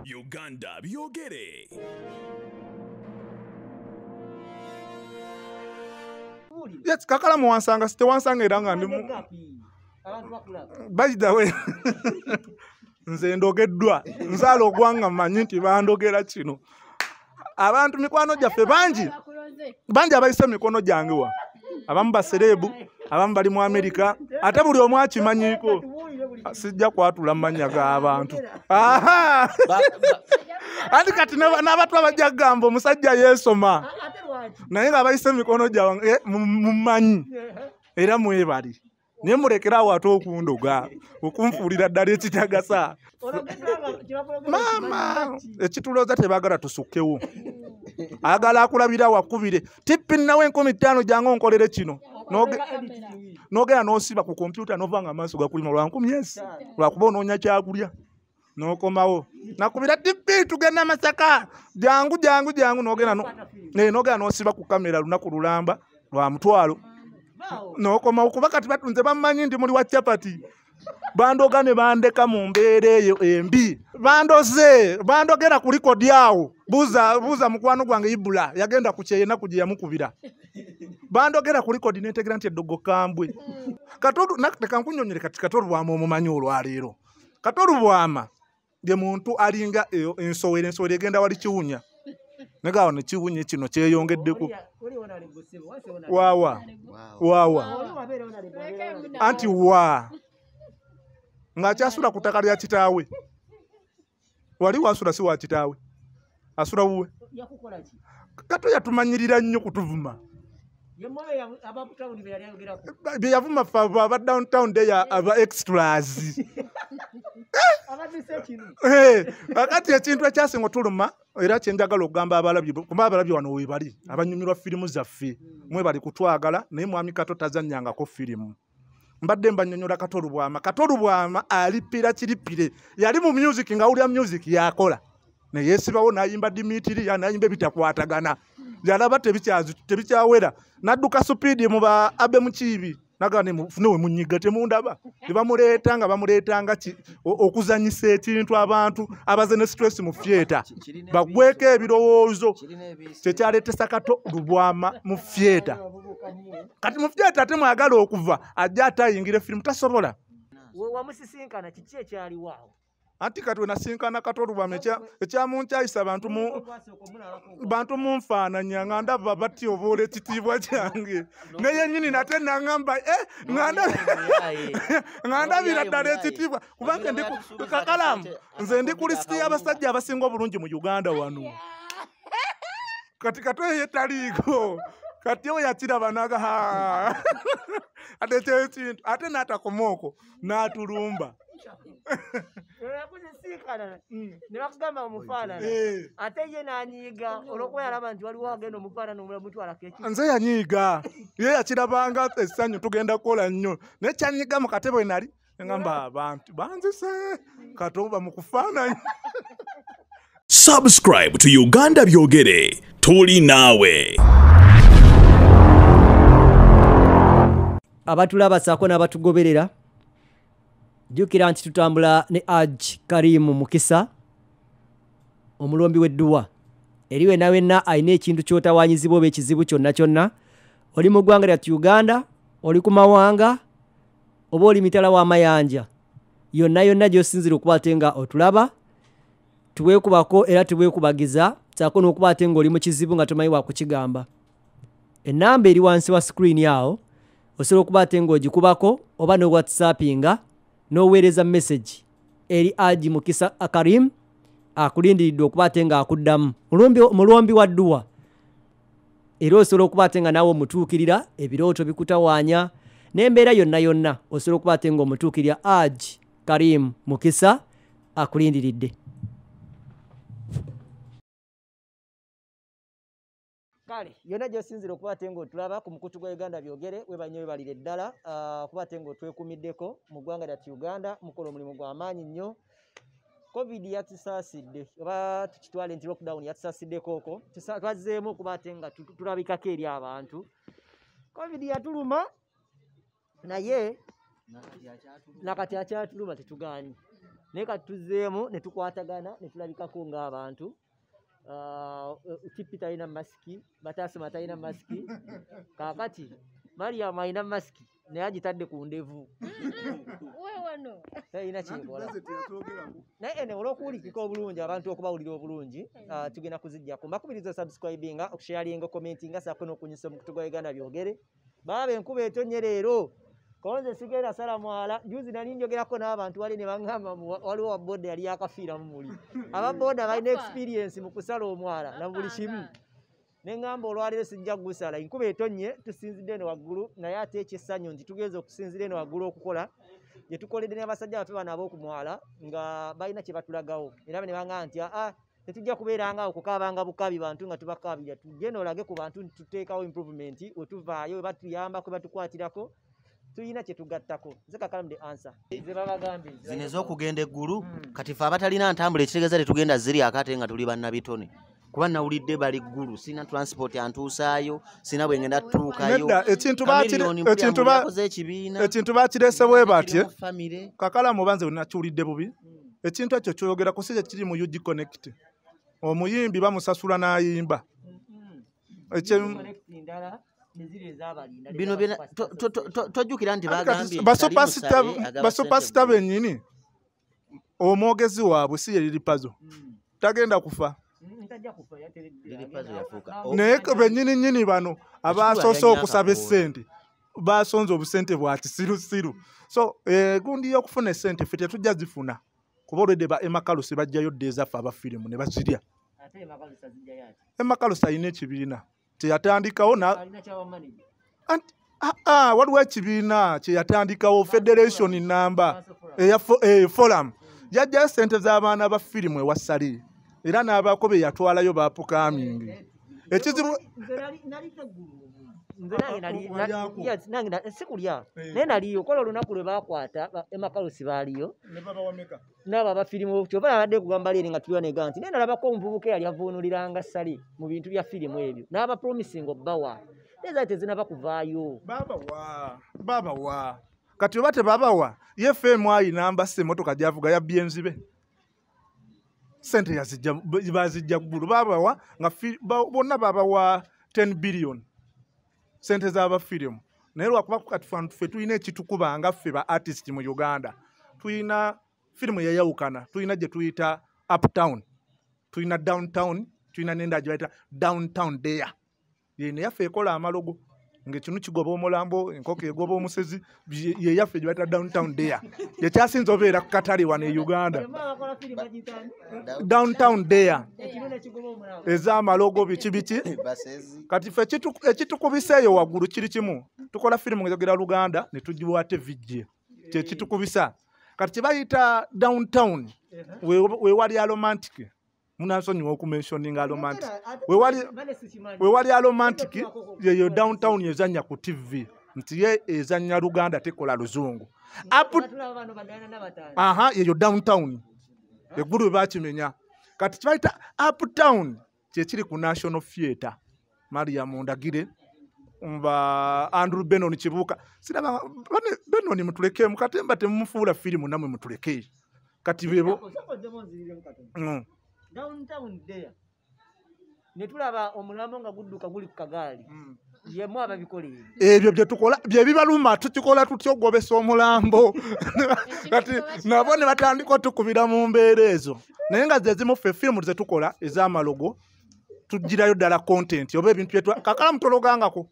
Uganda byogere. Yes, kakala mwansanga site wansanga eranga ndi by the way nze ndogeddwa nzala ogwanga manyi nti bandogera kino abantu mikwano gyaffe bangi abayise mikono gyange wa abamu baserebu abamu bali mu Amerika ate buli omu akimanyiko sijja kwatula manya g'abantu andi kati n'abantu abajja kugamba omusajja yeesoma naye ng'abayise mikono gyange mumanyi era mwebali naye mulekerawo ate okundoga okunfuulira ddala ekitagasa maama ekitulooza tebaagala tusukkewo agala akulabira wakubire tippi nawe 15 jangu onkolere kino nogera n'osiba ku kompyuta nova nga amaaso gakulima lwa 10 lwakuba onoonya kyakulya n'okomawo nakubira tippi tugenda Masaka jangu nogera n'osiba ku kamera lunaku lulamba lwa mutwalo n'okomawo kuba kati batunze bamanyi ndi muli wa chapati bandoga ne bandeka mu mbeera eyo embi bandogera ku likodi awo buuza mukwano gwange Ibula yagenda ku kyeyena kugye yamukubira bandogera ku likodi n'entegra nti eddogo kambwe katodu nakuteka nkunyonyere kati Katoru Bwama omumanyi olwaleero Katoru Bwama ye muntu alinga ensowere egenda wali kiwunya negawa ne kiwunye kino kyeyongeddeko wawa anti wa ng'akyasula ku ttaka lya kitaawe wali wasula si wa kitaawe asula wuwe Kato yatumanyirira nnyo kutuvuma bye yavuma fava aba downtown day aba extras akati ekintu ekyasinga otuluma era kyenjagala okugamba abalabye kuba abalabye wano webali abanyumirwa firimu zaffe mwe bali kutwagala naye mwami Kato tazannyangako firimu mbadde mbanyonyola Katoru Bwama alipira kiripire yali mu music nga ulya music yakola naye yesibawo n'ayimba Dimitri n'ayimba ebitakwatagana yalaba tebikyawera nadduka supidi mu ba abe mukibi nagane mufunewe munyiga temundaba bamuleeta nga bamuleetanga okuzanyisa ekintu abantu abaze ne stress mu theater bagweko ebirowoozo kyekyaleetesa Katoru Bwama mu theater kati mu theater ate mwagala okuva ajja atayingira firimu tasobola wamusisinkana kiki ekyali waawo anti kati we nasinkana Katoru Bwama ekyamunkyayisa bantu munfaananya nga ndaba bati oboola ekitiibwa kyange naye nnyini nate naŋŋamba nga ndabira ddala ekitiibwa kubanga ndi kakalamu nze ndi ku lisiti y'abasajja abasinga obulungi mu Uganda wano kati Katoru yetaliiko kati oyo yakiraba naga ate kyekintu ate n'atakomaoko n'atulumba nebakugamba omufaanana ate ye n'anyiiga olwokuba yalaba nti waliwo agenda omufaanana omutwalako eki nze yanyiiga ye yakirabanga essanyu tugenda kukola nnyo naye kyanyiiga mu katebe nali ngamba abantu banzise Kato mu kufaananya. Subscribe to Uganda byogere tuli naawe. Abatulaba saako n'abatugoberera jjukira nti tutambula ne Haji Karim Mukisa omulombi w'edduwa eriwe nawe na ayina ekintu ky'otawanyizibwa oba ekizibu kyonna oli mu ggwanga lya Uganda oli ku mawanga oba oli mitala w'amayanja yonna gy'osinzira okuba ate nga otulaba tuweekubako era tuweekubagiza saako n'okuba ate ng'oli mu kizibu nga tomanyi wakukigamba ennamba eri wansi wa screen yawo osobola okuba ate ng'ogikubako oba ne whatsappinga n'oweereza message eri Haji Mukisa Karim akulindiridde okuba ate nga akuddamu mulombi wa dduwa era osobola okuba ate nga naawe omutuukirira ebirooto bikutawaanya n'embeera yonna osobola okuba ate nga omutuukirira Haji Karim Mukisa akulindiridde. Kale yonna gy'osinzira okuba ate ng'otulaba ku mukutu gwa Uganda byogere webanyo webalire ddala kuba ate ng'otwekumiddeko mu ggwanga lya Uganda mukola omulimu gw'amaanyi nnyo. Covid yatusaasidde oba tukitwale nti lockdown yatusaassiddeko okwo twazzeemu okuba ate nga tulabikako eri abantu. Covid yatuluma naye nakati akyatuluma tetugaanyi naye kati tuzzeemu ne tukwatagana ne tulabikako ng'abantu Tippi talina masiki, Bataasoma talina masiki, kaakati Mariam alina masiki naye agitadde ku ndevu. Talina kyekola. Naye olw'okuwulikika obulungi abantu okubawulira obulungi tugenda kuziggyako. Mbakubiriza subscribinga, okusharinga, commentinga, saako n'okunyusa mu kutuga Uganda byogere. Baba enkuba etonnye leero. Konze sigenda sala mwala. Juzi nali njogerako n'abantu wali ne baŋŋamba waliwo wa boda yali yakafiiramu muli. Aba boda balina experience mu kusala omwala na buli kimu. Ne ŋŋamba olwaliro sijja gusala. Enkuba etonnye tusinzidde eno waggulu naye ate ekyesanyu nti tugenza okusinzira eno waggulu okukola gye tukoledde n'abasajja baffe bano ab'okumwala nga balina kye batulagawo. Era ne baŋŋamba nti tetujja kubeeranga awo kukaabanga bukabi bantu nga tubakaabira. Tujje n'olage ku bantu nti tuteekawo improvement we tuvaayo we batuyambako we batukwatirako. Tuyina kye tugattako. Nze kakalamu the answer. Ze babagambye. Zino ez'okugenda eggulu kati ffe abatalina ntambula ekitegeeza tetugenda ziri akate nga tuli bannabitone. Kuba nawulidde bali ggulu sina transport antuusaayo sina bwe ngenda tutuukayo. Ekintu bakireese bwe batye kakalamu banze nakiwulidde bubi. Ekintu ekyo kyogera ku si kiri mu UG Connect. Omuyimbi bamusasula n'ayimba. Bino tojjukira nti bagambye basupasita bennyini omwogezi waabwe si ye Lilipazo tagenda kufa. Naye bennyini bano abasoose okusaba essente basonze obusente bwa kisirusiru. So gundi y'okufuna essente ffe tetujja zifuna kuba olwedde ba Emakalusi bajjayo dde ezaffe abafirimu ne bazirya. Emakalusi alina ekibiina kyeyatandikawo waliwo ekibiina kyeyatandikawo Federation namba Forum yajjayo ssente z'abaana ba firimu ewa Sali era n'abaako be yatwalayo bapukamingi. Ekizibu sikulya naye naliyo kola olunaku lwe bakwata Emakalusi baaliyo n'abo abafirimu kyova abadde kugamba leero nga tuliwa nega nti naye nalabako omuvubuka eyali avuunuliranga Sali mu bintu bya firimu ebyo n'aba promising obbawa naye tezinaba kuvaayo. Babawa kati oba tebabawa ye FM ayinamba se emmotoka gy'avuga ya Byenzibe sente bazijja ggulu babawa nga bonna babawa 10 billion sente z'abafirimu. Naye lwakuba kati ffe tulina ekitukuba nga ffe ba artist mu Uganda tulina firimu eyayawukana. Tulina gye tuyita uptown, tulina downtown, tulina n'endala gye bayita downtown there. Yene yaffe ekola amalogo ng'ekinu kigoba omulambo enkoko egoba omusezi ye yaffe gye bayita downtown there. Yekyasinza obeera ku katale wano e Uganda. Downtown there ez'amalogo biki kati ffe ekitukubiseeyo waggulu kiri kimu tukola firimu ng'ezogera Luganda ne tugiwate vijje kyekitukubisa. Kati kyebayita downtown wewali aromantic munansonyiwa okumentioninga aromantic wewali aromantic yeyo downtown ezannya ku TV nti ye ezannya Luganda tekola luzungu yeyo downtown eggulu bwe bakimenya. Kati kyebayita uptown kyekiri ku National Theatre Mariam Ndagire mba Andrew Benon Kibuuka siraba Benon mutulekemu katemba temumufuula firimu namwe mutuleke kati bebo downtown there netulaba omulambo nga gudduka guli ku kagaali yemu ababikola ebyo bye tukola bye bibaluma tukikola tutyo ogobesa omulambo kati nabo ne batandika tukubira mu mbeera ezo naye nga zezimu ffe firimu ze tukola ez'amalogo tugirayo ddala content oba ebintu byetu kakala mutologangako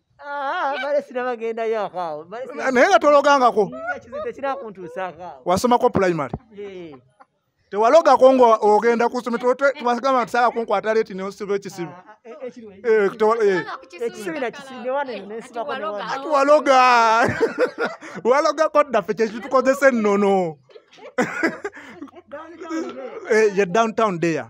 naye nga tologangako wasomako primary tewalogako nga ogenda kusoma tubagamba tusaka kunkwata leeti neosiba ekisibu waloga ddaffe kyekitukozesa ennono ye downtown there.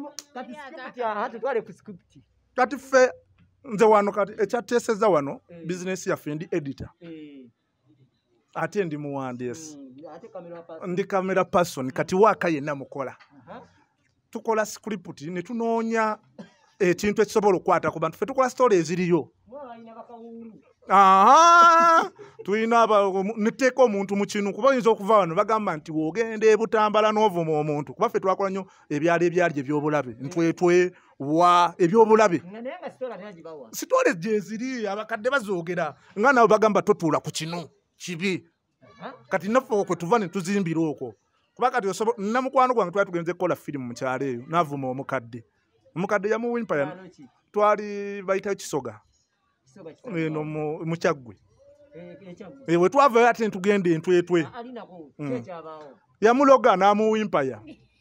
Kati ffe nze wano kati ekyateeseza wano bizinesi yaffe ndi editor ate ndi muwandiisi ndi camera person kati waaka yenna mukola tukola script ne tunoonya ekintu ekisobola okukwata ku bantu ffe tukola story eziriyo aha tulina niteeka omuntu mu kinu kuba oyinza okuva wano bagamba nti wogenda ebutambala n'ovuma omuntu kuba ffe twakola nnyo ebyalo ebyali ebyobulabe ntwetwe wa ebyobulabe sitole gyeziri abakadde bazoogera nga nabo bagamba totuula ku kinu kibi kati naffe okwe tuva ne tuzimbira okwo kuba kati namukwano gwange twali tugenze kukola firimu mu kyalo eyo n'avuma omukadde yamuwimpaya twali bayitayo kisoga eno mu Kyaggwe we twavayo ate ntugenda entwetwe yamuloga n'amuwimpaya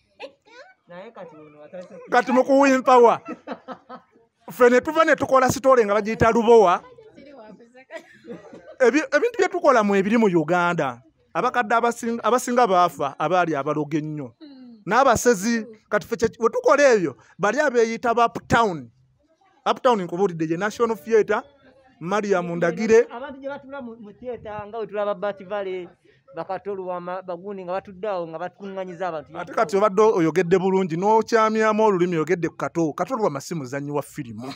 kati mu kuwimpawa ffe ne tuva ne tukola sitole nga bagiyita lubowa ebintu bye tukolamu ebiri mu Uganda abakadde abasinga baafa abaali abaloga ennyo n'abasezi kati ffe we tukola ebyo bali abeeyita ba uptown nkubuulidde gye National Theatre Mariam Ndagire abantu gye batula mu theatre nga we tulaba Bati Valley bakatolwa baguni nga batudde awo nga batukunganyiza abantu ate kati obadde oyogedde bulungi n'okyamyamu olulimi oyogedde ku katolwa masimu muzannyi wa firimu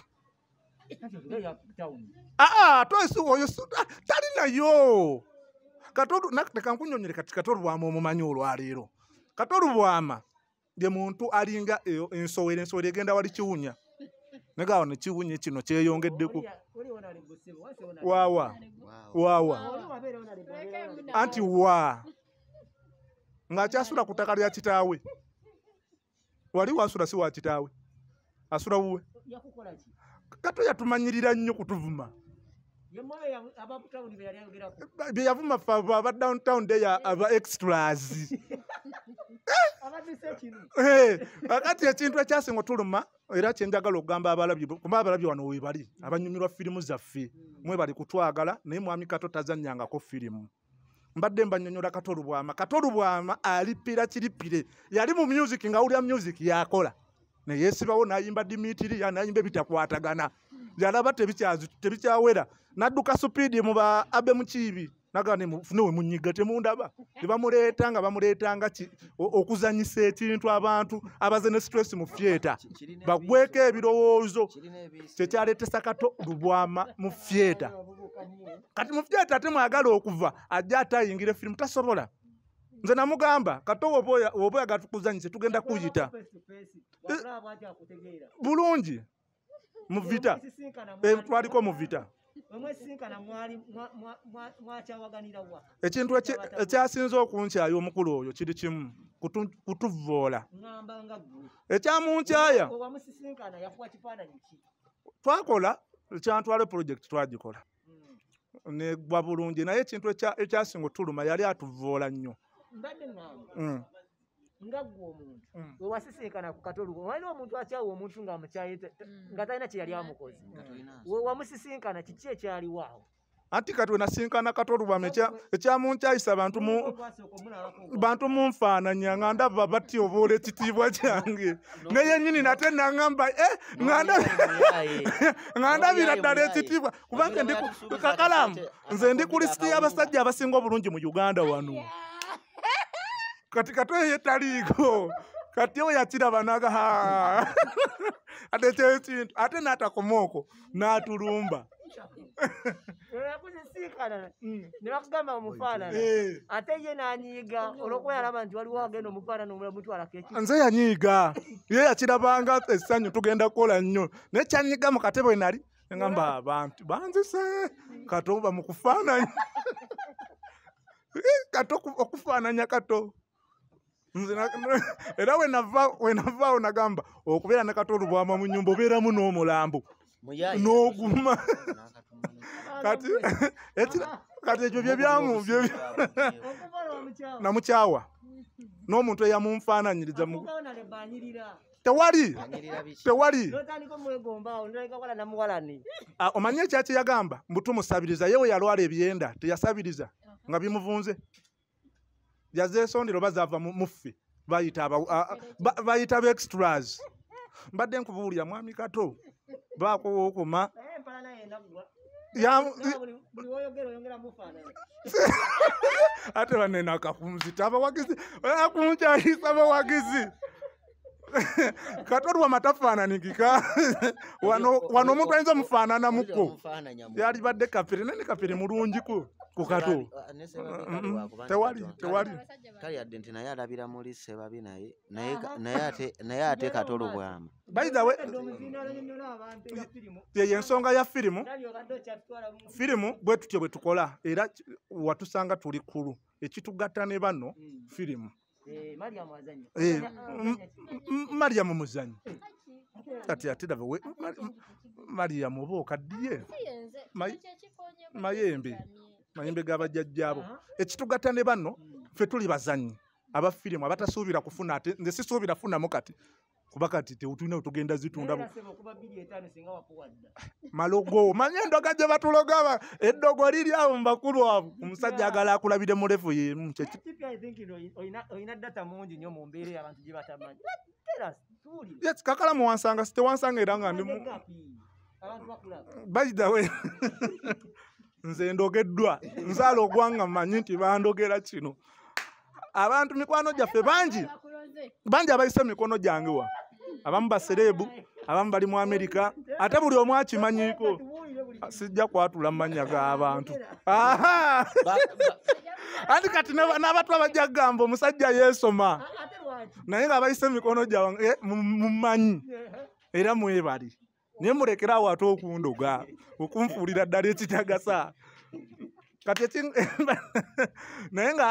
oyo tali nayo tekankunyonyere kati katolwamu omumanyi olwaleero katolwamu ye muntu alinga ensowera egenda wali kiwunya negawo ne kiwunye kino kyeyongeddeku waawa anti ng'akyasula ku ttaka lya kitaawe wali wasula si wa kitaawe asula wuwe kato yatumanyirira nnyo kutuvuma bye yavuma fe aba downtown day aba extras akati ekintu ekyasinga otuluma era kyenjagala okugamba abalabye kuba abalabye wano webali abanyumirwa firimu zaffe mwe bali kutwagala naye mwami Kato tazannyangako firimu mbadde mbanyonyola Katolubwama alipira kiripire yali mu music nga awulira music yakola naye yeesibawo n'ayimba Dimitiriya n'ayimba ebitakwatagana yalaba tebikyawera n'adduka supiidi mu ba abe mukiibi nagane mufune we munyiga temundaba tebamuleeta nga bamuleetanga okuzanyisa ekintu abantu abaze ne stress mu theatre bagweko ebirowoozo kyekyaleetesa Katolubwama mu theatre kati mu theatre ate mwagala okuva ajja atayingira firimu tasobola nze namugamba Kato woba oyagala tukuzanyise tugenda kuyita bulungi mu vita twaliko mu vita ekintu ekyasinza okunkyayo omukulu oyo kiri kimu kutuvoola ekyamunkyaya twakola ekyantwala project twagikola negwa bulungi naye ekintu ekyasinga otuluma yali atuvoola nnyo nga gwe omuntu wewasisinkana ku Katolubwama waliwo omuntu akyawa omuntu ng'amukyaye nga talina kye yali amukoze wewamusisinkana kiki ekyaliwo awo anti kati we nasinkana Katolubwama ekyamunkyayisa bantu munfaananya nga ndaba bati oboola ekitiibwa kyange naye nnyini nate naŋŋamba nga ndabira ddala ekitiibwa kubanga kakalamu nze ndi ku lisiti y'abasajja abasinga obulungi mu Uganda wano kati Kato yetaliiko kati oyo yakiraba naga ate ekyekintu ate n'atakomaoko n'atulumba ne bakugamba omufaanana ate ye n'anyiiga olw'okuba yalaba nti waliwo agenda omufaanana omulala mutwalako ekintu nze yanyiiga ye yakirabanga essanyu tugenda kukola nnyo naye kyanyiiga mu katebe nali ngamba abantu banzise Kato ba mu kufaananya Kato okufaananya Kato era wenavaawo nagamba okubeera ne Katolubwama mu nnyumba obeeramu n'omulambo n'oguma kati ekyo byebyamu namukyawa n'omuntu eyamunfaananyiriza tewali omanyi ekyaki yagamba mbutumusabiriza yewe yalwala ebyenda teyasabiriza nga bimuvunze yazeesondera oba zaava muffe bayita extras mbadde nkubuulira mwami Kato baakowokoma ate banene akakunzita abawagizi akunkyayisa abawagizi katolwa matafaananigika wano omuntu ayinza mufaanana mukko yali badde kapiri nene kapiri mulungiku ku kato tewali kale yadde nti naye alabira muli Ssebabi naye ate katolo bwama by the way ye ensonga ya firimu bwe tutyo bwe tukola era watusanga tuli kulu ekitugatta ne banno firimu Mariamu muzanyi ati dawe Mariamu oba okaddiye mayembe g'abajjajjaabo ekitugatta ne banno ffe tuli bazanyi aba firimu abatasuubira kufuna ate nze sisuubira funamu kati kuba kati tulina otugenda zitunda malogo manye endoga gye batulogaba eddogo liri awo mu bakulu abo omusajja agala akulabire mulefu yemu yes kakala muwansanga sitewansanga era nga ndi by the way nze ndogeddwa nzaala ogwanga mmanyi nti bandogera kino abantu mikwano gyaffe bangi abayise mikono gyange wa abamu baserebu abamu bali mu Amerika ate buli omu akimanyiiko sijja kwatula mu mannya g'abantu anti kati n'abantu abajja kugamba omusajja yeesoma naye ng'abayise mikono gyange mumanyi era mwebali naye mulekerawo ate okundoga okunfuulira ddala ekitagasa kati naye nga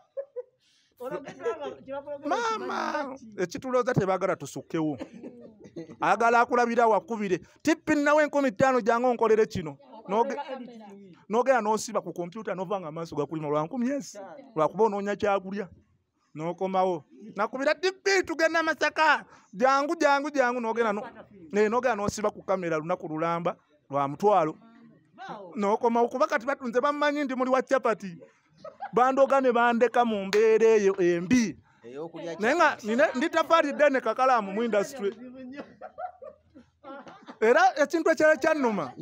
mama ekitulooza tebaagala tusukkewo ayagala akulabira wakubire tippi nawe 15 jangu onkolere kino n'ogenda n'osiba ku kompyuta n'ova nga amaaso gakulima lwa 10 lwakuba onoonya kyakulya n'okomawo nakubira tippi tugenda Masaka jangu n'ogenda n'osiba ku kamera lunaku lulamba lwa mutwalo n'okomawo kuba kati batunze bamanyi ndi muli wa chapati bandoga ne bandeka mu mbeera eyo embi naye nga ndi tafaali ddene kakalaamu mu industry era ekintu ekirala kyannuma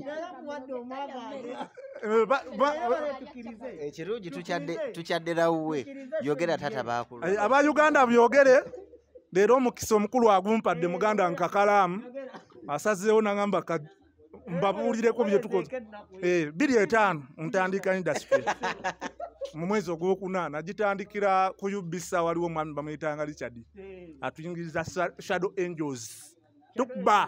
ekirungi tukyadderawe yogera tata bakulu aba Uganda byogere leero omukisa omukulu agumpadde muganda nkakalaamu asazeewo nagamba mbabuulireko bye tukoze 25 ntandika industry mu mwezi ogwokuna nagitandikira ku UBC waliwo omwami bamuyitanga Richard atuyingiriza Shadow Angels tukuba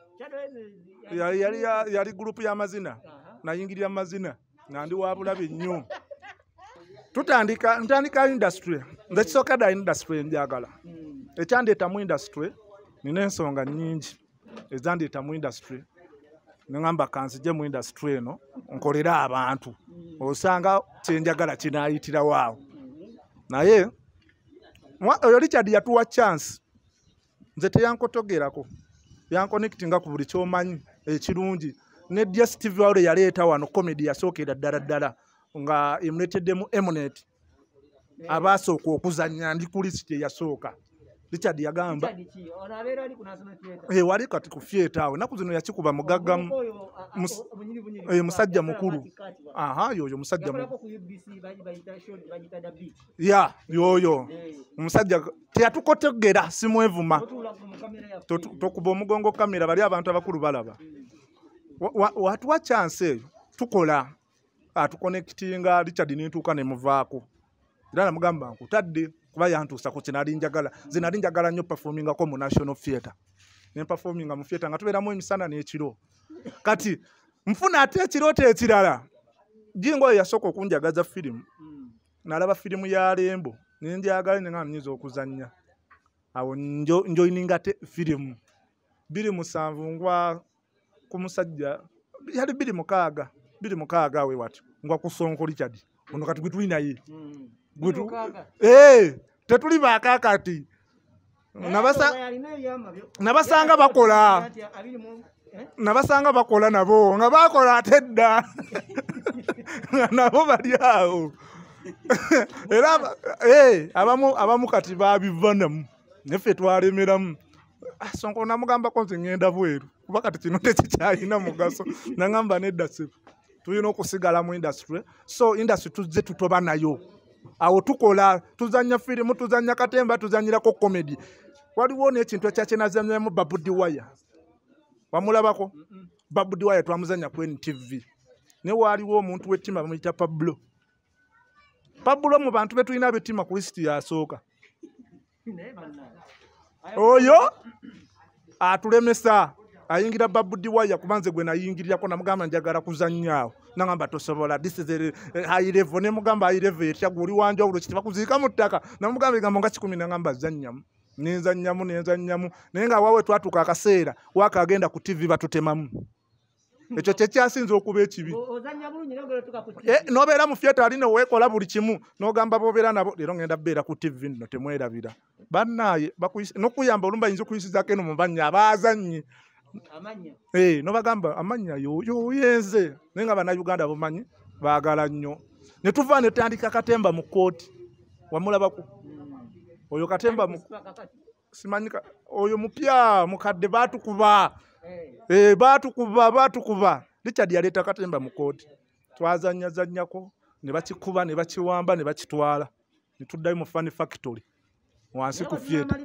yali gurupu y'amazina nayingirira amazina nandi wabulabe nnyo ntandika industry nze kisooka ddala industry njagala ekyandeeta mu industry nina ensonga nnyingi ezandeeta mu industry nengamba kanzije mu industry eno nkolera abantu osanga kyenjagala kinaayitirawo awo naye oyo Richard yatuwa chance nze teyankotogerako yankonectinga ku buli kyomanyi ekirungi ne DSTV wale yaleeta wano comedy yasookera ddala nga emuleeteddemu Emunet abaasooka okuzannya ndi ku list eyasooka Richard yagamba wali kati ku theatre awo naku zino yakikuba mugaggamu musajja mukulu yoyo musajja yoyo omusajja teyatukotegera simwevuma tokuba omugongo kamera bali abantu abakulu balaba watuwa chance eyo tukola atuconnectinga Richard nintuuka nemuvaako era namugamba nkutadde kuba yantuusa ku kinali njagala ze nali njagala nnyo performingako mu National Theatre ne performinga mu theatre nga tubeeramu emisana n'ekiro kati nfuna ate ekirooto ekirala jingo yasooka okunjagaza firimu nalaba firimu ya Lembo nenjagala nga nyiza okuzannya awo njoyininga te firimu 27 ngwa ku musajja yali 26 awe wati ngwa ku Sonko Richard ono kati gwituli naye tetuli baakakati nabasanga bakola nabo nga bakola ate dda nabo bali awo era abamu kati babivanamu neffe twalemeramu Sonko namugambako nze ngenda bweru kuba kati kino tekikyalina mugaso nagamba nedda tulina okusigala mu industry so industry tuzze tutoba nayo awo tukola tuzanya firimu tuzanya katemba tuzanyirako comedy waliwo n'ekintu ekyakyenazanyamu Babudi Waya wamulabako Babudi Waya twamuzanya ku NTV ne waliwo omuntu w'ettima bamuyita Pablo mu bantu betulina ab'ettima ku listi yasooka oyo atulemesa ayingira Babudi Waya kubanze gwe nayingirirako namugamba njagala kuzanyaawo nangamba tosobola this is a high level ne mugamba high level etya guli wanja ulo kiti bakuziika mu ttaka namugamba egambo nga 10 nangamba zannyamu nenzannyamu naye nga waawe twatuka akaseera wakagenda ku TV batutemamu ekyo kyekyasinze okuba ekibi nobeera mu theatre aline weekola buli kimu n'ogamba bobeera nabo leero ngenda beera ku TV nno temwerabira bannaye n'okuyamba olumba yinza okuyisizaako eno mu bannya abazannyi nobagamba amanya yoyenze naye nga bannayuganda bumanyi baagala nnyo ne tuva ne tandika katemba mu kooti wamulabaku oyo katemba simanyika oyo mupya mukadde baatukuba baatukuba Richard yaleeta katemba mu kooti twazanyazannyako ne bakikuba ne bakiwamba ne bakitwala ne tuddayo mu Funny Factory wansi ku theatre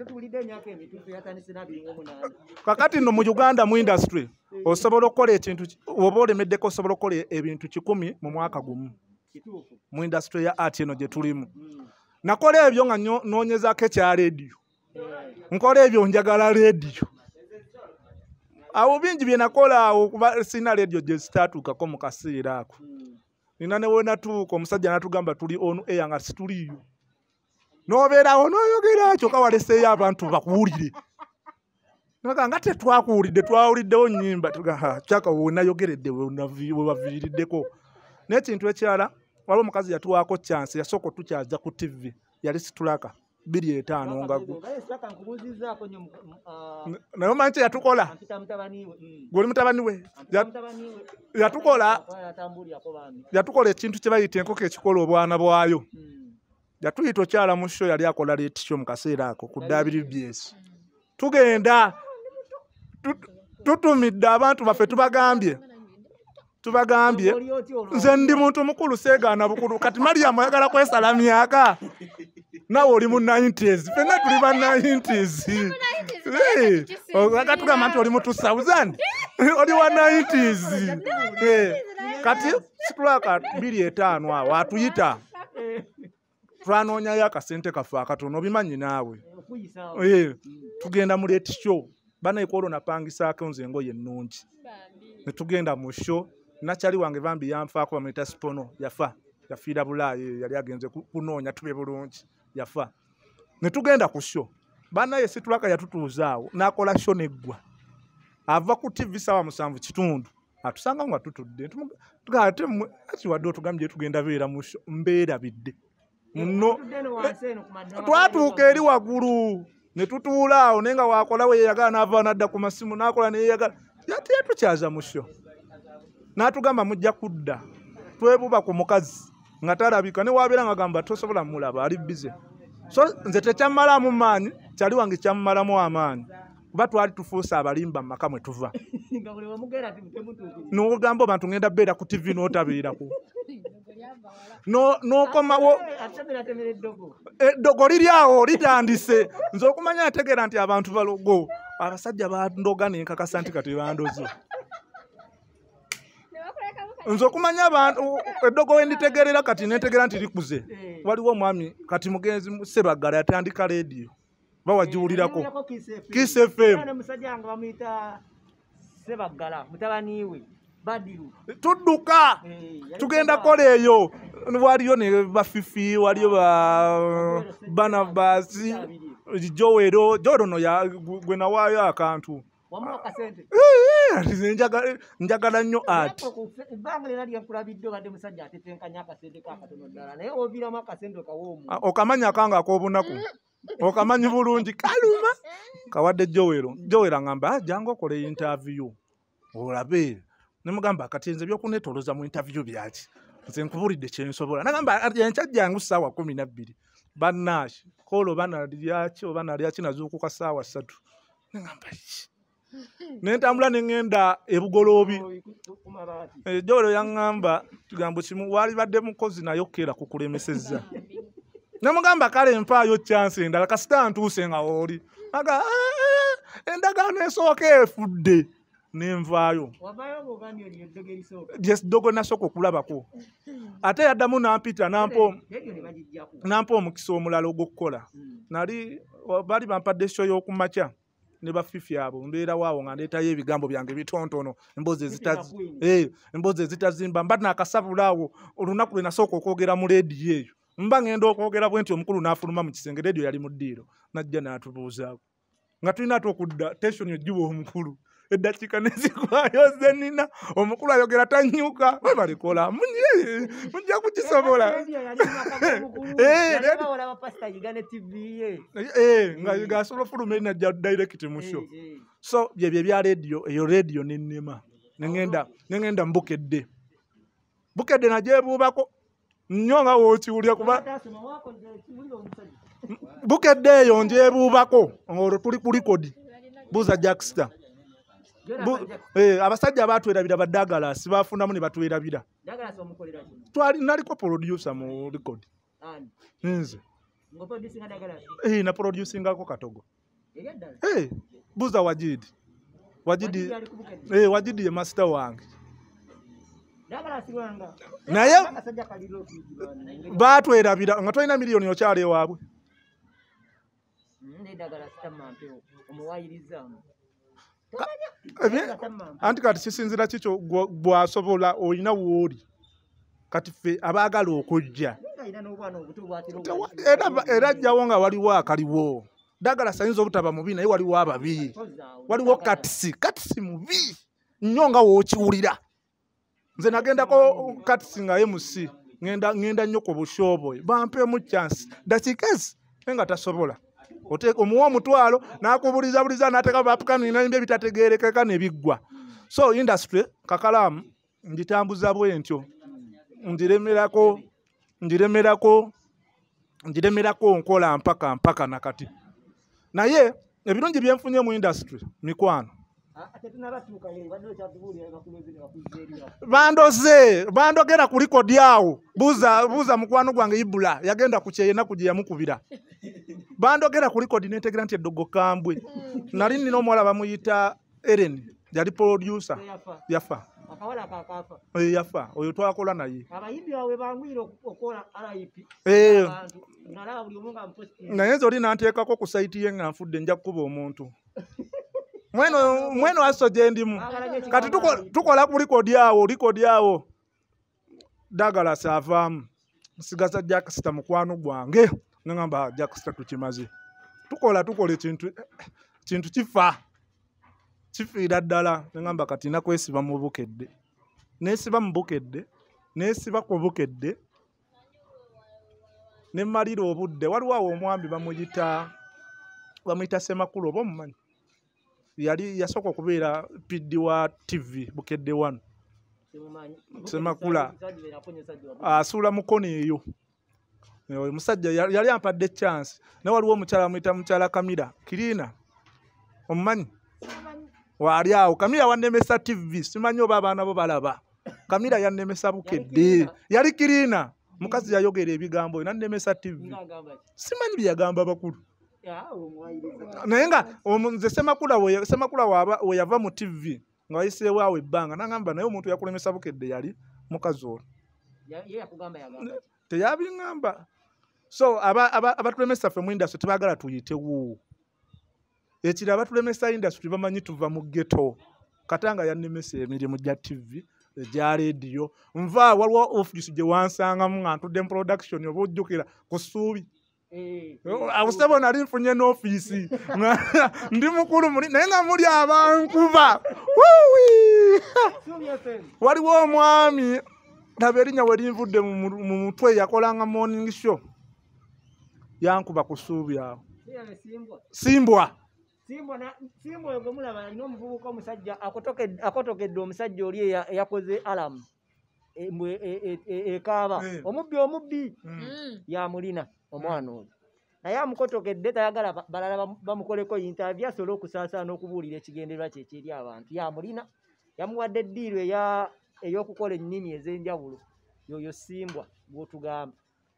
kakati no mu Uganda mu industry osobola okukola ekintu oba olemeddeko osobola okukola ebintu 10 mu mwaka gumu mu industry ya art eno gye tulimu nakola ebyo nga noonyezaako ekya radio nkola ebyo njagala radio awo bingi bye nakola awo kuba sina radio gye zitaatuukako mu kaseera ako nina ne wenatuuka omusajja natugamba tuli on air nga situliyo nobeerawo noyogera kyokka waleseeyo abantu bakuwulire nga tetwakuwulidde twawuliddewo nnyimba kyaka wenayogeredde wewaviiriddeko n'ekintu ekirala waliwo omukazi yatuwaako chance yasooka otukyaza ku TV yali situlaka 2.5 nga naye omanyi kye yatukola gwoli mutabani we yatukola ekintu kye bayita enkoko ekikola obwana bwayo yatuyita okyala mu show yali akola late show mu kaseera ako ku WBS tugenda tutumidde abantu baffe tubagambye nze ndi muntu mukulu seegaana bukulu kati Mariam ayagala kwesala myaka nawe oli mu 90s fenna tuli ba 90s akatugamba nti oli mu 2000 oli wa 90s kati situlaka 2.5 awo atuyita twanoonyayo akasente kaffe akatono obimanyi naawe tugenda mu late show banayikwolo napangisaako nze engoye ennungi ne tugenda mu show nakyali wange bambi yanfaako bamuyita Sipono yafiira Bulaayi yali agenze kunoonya tube bulungi yafa ne tugenda ku show banaye situlaka yatutuuzaawo n'akola show neggwa ava ku TV sawa 7:30 atusanga nga tutudde tugate wadde otugambye tugenda beera mu show mbeerabidde muno twatuuka eri waggulu ne tutuula awo naye nga wakola we yeyagala n'ava n'adda ku masimu n'akola ne yeyagala yatukyaza mu show n'atugamba mujja kudda twebuba ku mukazi nga talabika ne wabeera nga gamba tosobola mulaba ali bize so nze tekyammalamu maanyi kyali wange kyammalamu amaanyi kuba twali tufuusa abalimba mu maka mwe tuva n'ogamba abantu ngenda beera ku TV n'otabeerako n'okomawo eddogo liri awo litandise nze okumanya ategeera nti abantu balogo abasajja bandoga nenkakasa nti kati bandoze nze okumanya abantu eddogo wenditegerera kati netegeera nti likuze waliwo omwami kati mugenzi Sebaggala yatandika radio bawagiwulirako Kiss FM tudduka tugenda kola eyo waliyo ne bafifi waliyo Banabasi Joero no gwe nawaayo akantu njagala nnyo ati okamanya kanga ak'obunaku okamanyi bulungi kaluma kawadde Joero ngamba jangu okole interview olabe nemugamba kati nze byokunetoloza mu interview byaki nze nkubulidde kyensobola nagamba enkyajjangu ssaawa 12 bannashi kolo bana lyaki nazuukuka ssaawa 3 nagamba nentambula nengenda ebugoloobi jolo yaŋŋamba kigambo kimu wali badde mukozi naye okkeera kukulemesezza nemugamba kale mpaayo chance endala kasita ntuuse nga oli aga endagaano esooka efudde nenvaayo ddogo nasooka okulabako ate yaddamu nampita nampa omukisa omulala ogw'okukola nali bali bampadde show y'okumakya ne bafifi abo mbeera waawo nga ndeetayo ebigambo byange bitontono emboozi ezitazimba mba naakasabulaawo olunaku lwe nasooka okwogera mu leediyo eyo mba ngenda okwogera bwe nti omukulu n'afuluma mu kisenge leediyo yali mu ddiiro najja n'atubuuzaako nga tulina ate okudda teshoni ogiwa omukulu eddakiika nezigwayo zenina omukulu ayogera tanyuka webalikola mujja kukisobola nga gasobola ofuluma eri najja direct mu show so byebyo ebya leediyo eyo leediyo nennema nengenda mbukedde nagyebuubako nnyo nga wookiwulya kuba bukedde eyo njebuubako olwo tuli ku likodi buuza Jackster abasajja abatwerabira baddagalasi bafunamu ne batwerabira naliko producer mu record nze na producingako Katogo buuza Wajidi ye master wange naye batwerabira nga tolina miliyoni okyali ewaabwe anti kati kisinzira kikyo bwasobola olina wooli kati ffe abaagala okujja era ajjawo nga waliwo akaliwo ddagala sayinza obutaba mubi naye waliwo ababi waliwo katisi mubi nnyo nga wookiwulira nze nagendako katisi nga MC ngenda nnyo ku bushooboyi bampemu chance dakikezi nga tasobola omuwa omutwalo nakubulizabuliza nateeka bapukanina nimba ebitategerekeka nebiggwa so industry kakalaamu ngitambuza bwentyo ngiremerako nkola mpaka nakati naye ebirungi byenfunye mu industry mikwano bandogera ku likodi awo buuza mukwano gwange Ibula yagenda ku kyeyenaku gye yamukubira bandogera ku likodi nentegera nti eddogo kambwe nali nina omuwala bamuyita Eren yali producer yafa oyo twakola naye naye nze oli nanteekako ku saiti ye nga nfudde nja kukuba omuntu mweno aso gye ndimu kati tukola ku likodi awo Douglas avaamu nsigaza Jackster mukwano gwange nengamba Jackster tukimaze tukola kintu kifiira ddala nengamba kati nakwesiba mu bukedde nesiba mu bukedde nesiba ku bukedde nemmalira obudde waliwo awo omwambi bamuyita Semakulu oba omumanyi yasooka okubeera PD wa TV bukedde 1 Semakula asuula mukono eyo omusajja yali ampadde chance naye waliwo omukyala amuyita mukyala Kamira Kirina omumanyi wali awo Kamira wannemesa TV simanyi oba abaana bo balaba Kamira yannemesa bukedde yali Kirina mukazi yayogera ebigambo nannemesa TV simanyi byagamba bakulu naye nga nze Semakula we yava mu TV nga wayiseewo awo ebbanga nangamba naye omuntu yakulemesa bukedde yali mukazi olwo teyabiŋŋamba so abatulemesa ffe mu industry tebaagala tuyitewo ekiri abatulemesa industry bamanyi tuva mu ghetto Katanga yannemesa emirimu gya TV egya radio nva waliwo office gye wansangamu nga ntudde mu production oba ojjukira ku Ssuubi awusebo nali nfunye n'ofiisi ndi mukulu naye nga muli abankuba waliwo omwami laba erinnya we linvudde mu mutwe yakolanga morning show yankuba ku Ssuubi awo Simbwa oyo mulaba alina omuvubuka omusajja akotokedde omusajja oli eyakoze alamu ekaaba omubbi yamulina omwana oyo naye amukotokedde tayagala balala bamukoleko interview asobole okusaasaana okubuulira ekigendererwa kye kyeri abantu yamulina yamuwadde eddiiro ey'okukola ennimi ez'enjawulo yoyo simbwa gw'otugamba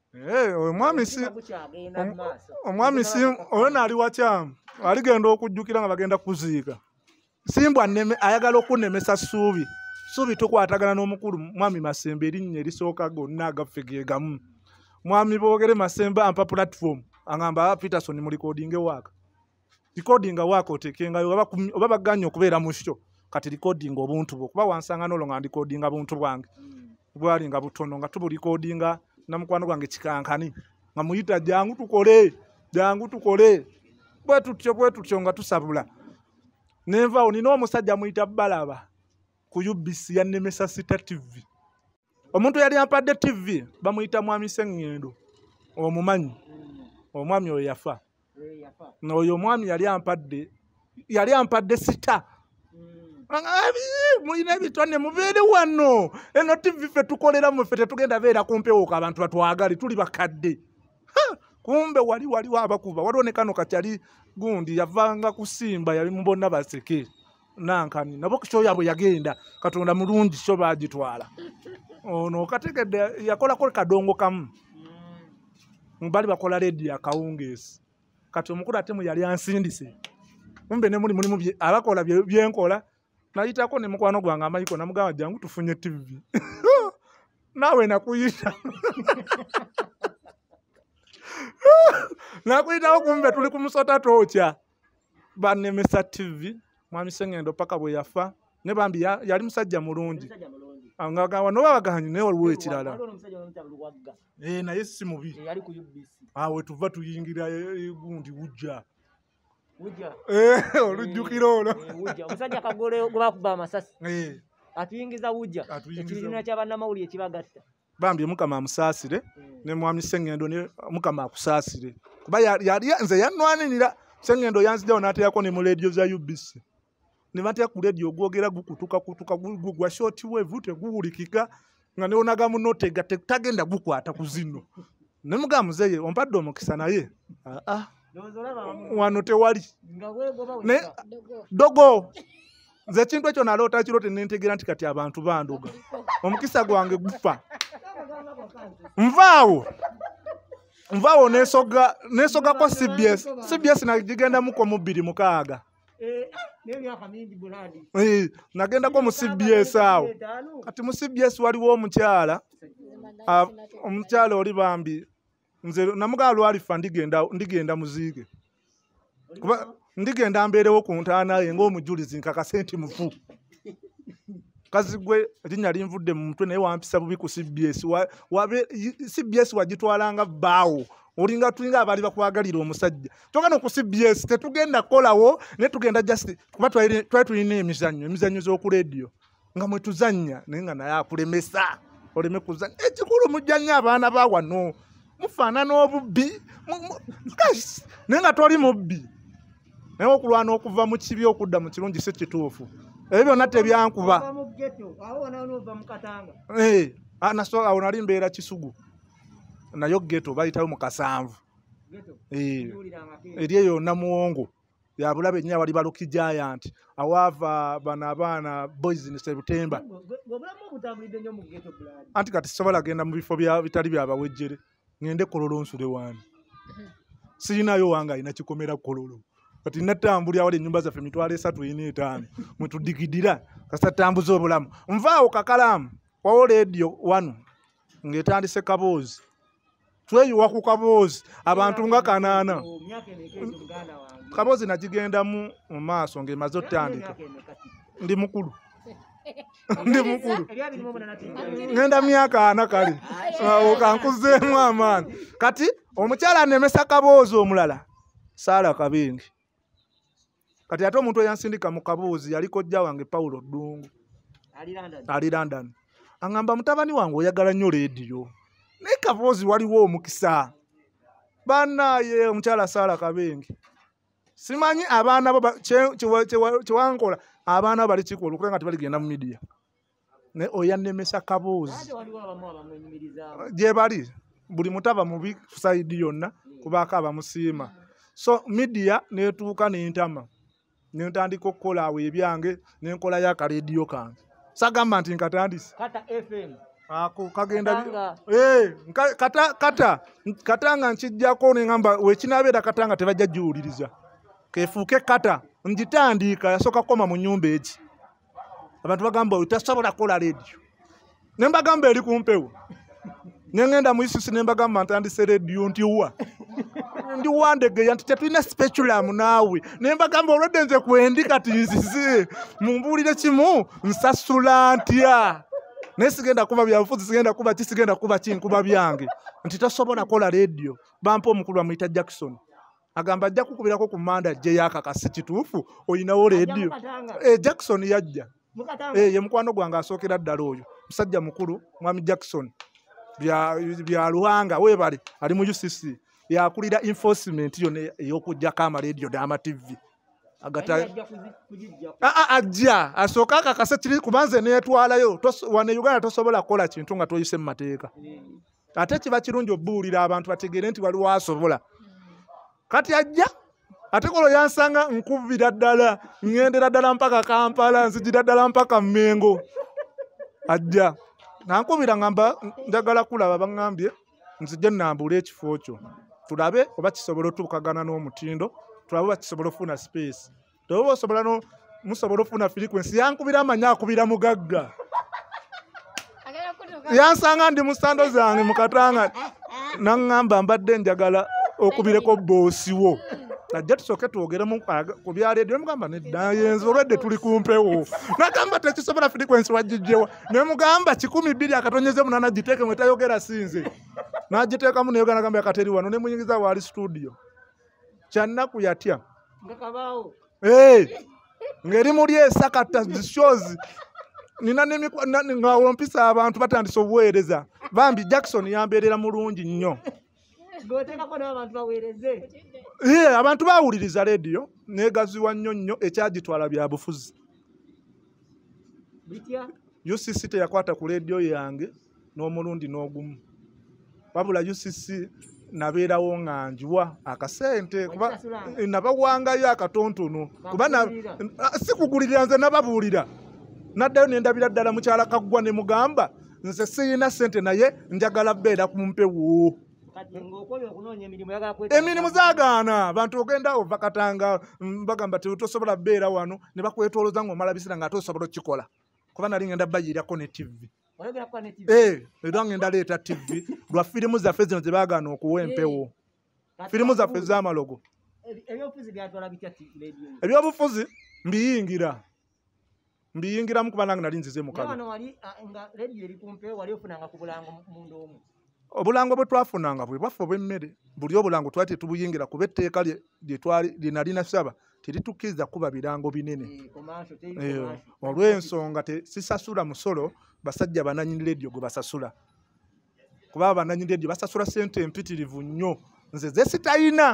omwami oyo naali wakyamu aligenda okujjukira nga bagenda kuziika simbwa ayagala okunemesa Suubi tukwatagana n'omukulu mwami Masembe erinnya erisooka gonna agaffe ge gamu mwami boogere Masembe ampa platform angamba Peterson mu recording waaka otekengayo oba baganye okubeera mu kyo kati recording obuntu bwo kuba wansanga n'olwo nga recordinga buntu bwange bwali nga butono nga tubu recordinga namukwano gwange kikankani nga muyita jangu tukole bwe tutyo nga tusabula nenvaawo nina omusajja muyita Balaba ku UBC yanemesa Sita TV omuntu yali ampadde TV bamuyita mwami Sengendo omumanyi omwami oyo yafa n'oyo omwami yali ampadde Sita mulina ebitone mubeere wano eno TV ffe tukoleramu ffe tetugenda beera kumpewoka abantu batwagale tuli bakadde kumbe waliwo abakuba waliwo ne kano kakyali gundi yavanga kusimba yali mubonna baseke nankani nabo kyo yabwe yagenda Katonda mulungi kyo bagitwala ono kategedde yakolako kadongo kamu mbali bakola radio akawungeesi kati omukulu ate mu yali ansindise kumbe ne mulimu abakola byenkola nayitako ne mukwano gwange amayiko namugamba jangu tufunye TV nawe nakuyita nakuyitawo kumbe tuli kumusota tocha banemesa TV mwami Sengendo paka bwe yafa ne bambi yali musajja mulungi angagawa no babaganyi ne olwo ekirala naye si mubi yali ku UBC awe tuva tuyingira gundi wujja olujjukiro olwo omusajja kagole gwe bakuba amasasi atuyingiza wujja ekirina ky'abannamawulire ekibagatta bambi mukama amusaasire ne mwami Sengendo ne mukama akusaasire kuba yali nze yanwanirira Sengendo yanzijjawo n'ateyako ne mu radio za UBC ne batya ku radio ogwogera gukutuka gugwa short wave teguwulikika nga ne onaga munotega tagenda gukwata ku zino ne mugamuzeye ompadde omukisa naye wano tewali ne dogo nze kintu ekyo naloota kirote nentegera nti kati abantu bandoga omukisa gwange gufa nvaawo nesoga kwa CBS nagigenda muko mu 2 nagendako mu CBS awo kati mu CBS waliwo omukyala oli bambi nze namugala lwalifa ndigenda muziige kuba ndigenda mbeerewo ku ntaana ye ng'omujulizi nkakasenti mufu kazi gwe erinnya linvudde mu mutwe naye wampisa bubi ku CBS CBS wagitwalanga bbaawo olinga tulinga abali bakwagalira omusajja togana ku CBS tetugenda kolawo ne tugenda just kuba twali tulina emizannyo z'oku radio nga mwe tuzannya naye nga naye akulemesa oleme kuzannya ekikulu mujjanya abaana ba wano mufaanana obubbi naye nga toli mubbi naye okulwana okuva mu kibi okudda mu kirungi si kituufu ebyo byonna tebyankuba awo nali mbeera Kisugu nayo geto bayitayo mu Kasanvu eri eyo Namuwongo yabulabe ennyo wali baluki giant awaava bano abaana boys in September anti kati sobola genda mu bifo bitali byabawejjere ngende Kololo nsule wani sirinayo wange alina kikomera Kololo kati natambulya wali ennyumba zaffe 345 mwe tudigidira kasatambuza obulamu nvaawo kakalamu wawo radio 1 ng'etandise Kaboozi tweyiwa ku Kaboozi abantu nga 8 Kaboozi nagigendamu mu maaso ng'emaze otandika ndi mukulu ngenda myaka 4 kale kankuzeemu amaani kati omukyala anemesa Kaboozi omulala Saala Kabingi kati ate omuntu eyansindika mu Kaboozi yali kojja wange Paulo Ddungu ali London angamba mutabani wange oyagala nnyo radio naye Kaboozi waliwo omukisa banaye omukyala Saala Kabingi simanyi abaana bo kyewankola abaana bali kikola okuba nga tebaligenda mu media naye oyanemesa Kaboozi gye bali buli mutaba mubi saidi yonna kubaako abamusiima. So media neetuuka n'entama nentandika okukola awo ebyange nenkolayo akarediyo kange sagamba nti nkatandise ako kagenda kata nga nkijjako neŋŋamba wekinabeera kata nga tebajja giwuliriza kefuuke kata ngitandika yasooka kukoma mu nnyumba egi abantu bagamba utasobola kukola rediyo nembagamba eri kumpewo neŋŋenda mu isusi nembagamba ntandise rediyo ntiwa ndi wandegeya nti tetulina speculum naawe nembagamba olwedde nze kwendi kati nzize mumbuulire kimu nsasula ntya naye sigenda kuba byabufuzi sigenda kuba ki sigenda kuba kinkuba byange nti tosobola kola rediyo bampa omukulu bamuyita Jackson agamba ajja kukubirako ku manda gye yakakasi kituufu oyinawo rediyo Jackson yajja ye mukwano gwange asookera ddala oyo musajja mukulu mwami Jackson bya Luhanga webale ali mu UCC yakulira enforcement yone ey'okuggyako amarediyo n'amativi ajja asooka akakase kiri kubanze neetwalayo wane Uganda tosobola kukola kintu nga toyise mu mateeka ate kiba kirungi obuulira abantu bategeere nti waliwo asobola kati ajja ate kolo yansanga nkubira ddala ŋŋendera ddala mpaka Kampala nzijira ddala mpaka Mmengo ajja nankubira ngamba njagala kulaba baŋŋambye nzijja nnambula ekifo kyo tulabe oba kisobola otuukagana n'omutindo tulabe oba kisobola ofuna space toba osobola musobola ofuna frequency yankubira amanya akubira mugagga yansanga ndi mu sando zange mu Katanga naŋŋamba mbadde njagala okubireko boosiwo ajja tusooke twogeremu ku bya rediyo mugamba nedda yenze olwedde tuli kumpewo nagamba tekisobola frequency wagijjewa ne mugamba 12 akatonyeze munana giteeke mwetayogera sinze n'agiteekamu neyogera nagamba akateri wano ne muyingiza waali studio kyannaku yatya ngeri muli esakata shows nina nga olompisa abantu batandise obuweereza bambi Jackson yambeerera mulungi nnyo abantu bawuliriza rediyo negaziwa nnyo ekyagitwala bya bufuzi UCC teyakwata ku rediyo yange n'omulundi n'ogumu wabula UCC nabeerawo nga njiwa akasente kuba nabawangayo akatontono kuba sikugulirira nze nababuulira naddayo nendabira ddala mukyala Kaggwa ne mugamba nze sirina sente naye njagala beera kumpewo emirimu zaagaana abantu ogenda ova Katanga bagamba tosobola beera wano ne bakwetoloza ng'omala bisira nga tosobola okikola kuba nali ngenda bayirirako ne TV era ngenda leeta TV lwa firimu zaffe zino ze baagaana okuwa empewo firimu zaffe z'amalogo ebyobufuzi mbiyingiramu kuba nange nali nzize mukalu obulango bwe twafunanga bwe bwaffe obw'emmere buli obulango twali tetubuyingira kuba etteeka lye nalina saba teritukkiriza kuba birango binene olw'ensonga sisasula musolo basajja bananyini rediyo gwe basasula kuba abananyini rediyo basasula sente empitirivu nnyo nze ze sitayina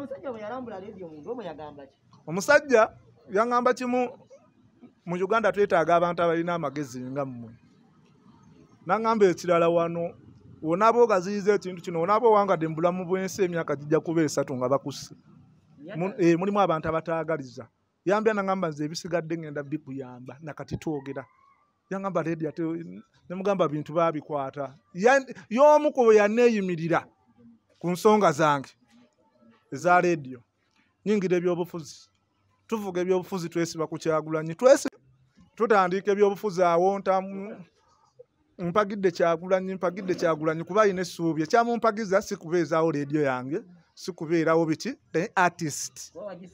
omusajja yaŋŋamba kimu mu Uganda twetaaga abantu abalina amagezi nga mmwe naŋŋamba ekirala wano onaaba ogaziyiza ekintu kino onaaba owangadde mu bulamu bw'ensi emyaka gijja kuba 3 nga bakusse mulimu abantu abataagaliza yambya naŋŋamba nze ebisigadde ngenda bikuyamba nakati twogera yaŋŋamba rediyo ate ne mugamba bintu baabikwata y'omu ku bwe yaneeyimirira ku nsonga zange eza rediyo nyingira ebyobufuzi tuvuga ebyobufuzi twesiba ku Kyagulanyi tutandika ebyobufuzi awo mpagidde Kyagulanyi kuba ayina essuubi ekyamumpagiza si kubeezaawo rediyo yange si kubeerawo biki artist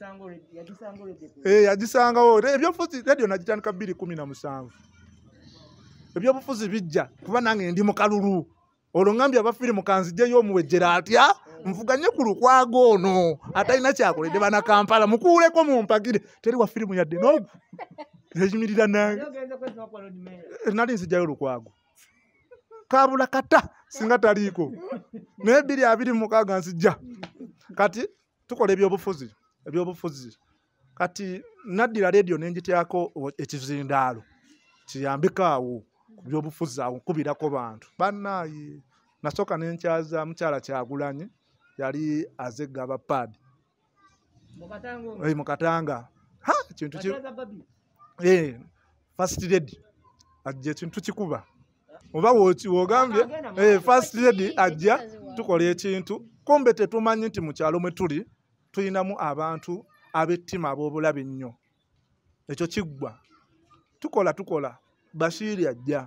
yagisangawo ebyobufuzi rediyo nagitandika 2017 ebyobufuzi bijja kuba nange ndi mu kalulu olwo ŋŋambye abafirimu kanzijeyo omuwejjera atya nvuganye ku lukwago ono atalina kyakoledde bana Kampala mukuuleko mumpagire teri wa firimu yadde n'ogu yayimirira nange nali nzijjayo olukwago kabula kata singa taliiko naye 226 nzijja kati tukola ebyobufuzi kati naddira rediyo nenjityako ekizindaalo kiyambeko awo ku byobufuzi awo nkubirako bantu bannaaye nasooka nenkyaza mukyala Kyagulanyi yali azegga abapaadi mu Katanga kintu first lady ajja ekintu kikuba oba wogambye first lady ajja tukola ekintu kumbe tetumanyi nti mu kyalo mwe tuli tulinamu abantu ab'ettima ab'obulabe ennyo ekyo kiggwa tukola Bashiri ajja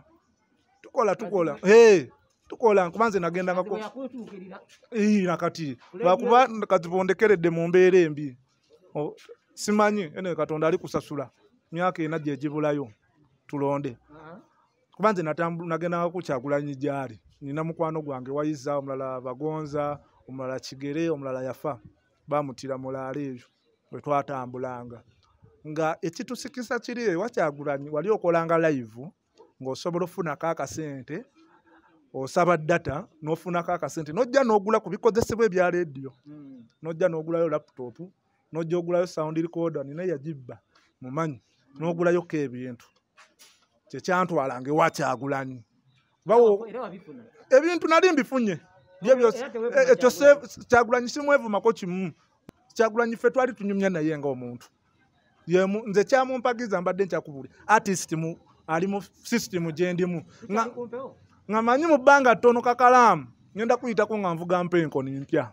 tukola nkuba nze nagendangako nakati lwakuba katibondekeredde mu mbeera embi simanyi ene Katonda ali kusasula myaka ena gye gibulayo tulonde kuba nze nagendanga ku Kyagulanyi gyali nina mukwano gwange Wayiza omulala Bagonza omulala Kigere omulala yafa bamutira mulaale eyo bwe twatambulanga nga ekitusikisa kiri ewa Kyagulanyi wali okolanga live ng'osobola ofunako akasente osaba data n'ofunako akasente nojja n'ogula ku bikozesebwa ebya radio nojja n'ogulayo laptop nojja ogulayo sound recorder nina yagibba mumanyi n'ogulayo ko ebintu kyekyantwalanga ewa Kyagulanyi ebintu nali mbifunye ekyo Kyagulanyi simwevumako kimu Kyagulanyi ffe twali tunyumya naye ng'omuntu nze kyamumpagiza mbadde nkyakubuli artist ali mu system gye ndimu nga manyi mu bbanga ttono kakalaamu ngenda kuyitako nga nvuga mpenko nimpya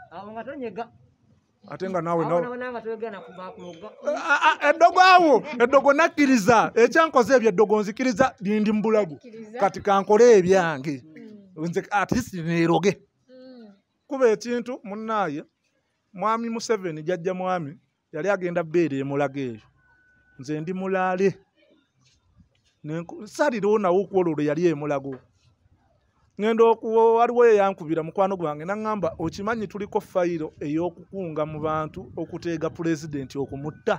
ate nga nawe eddogo nakkiriza ekyankoze ebyo eddogo nzikiriza lindi mu bulago kati kankole ebyange nze artist neeroge kuba ekintu munnaaye mwami Museveni jjajja mwami yali agenda bbeera emulaga eyo nze ndi mulaale salirawo nawo okwolwo lwe yali emulago ngenda waliwo yeyankubira mukwano gwange naŋŋamba okimanyi tuliko fayiro ey'okukunga mu bantu okuteega pulezidenti okumutta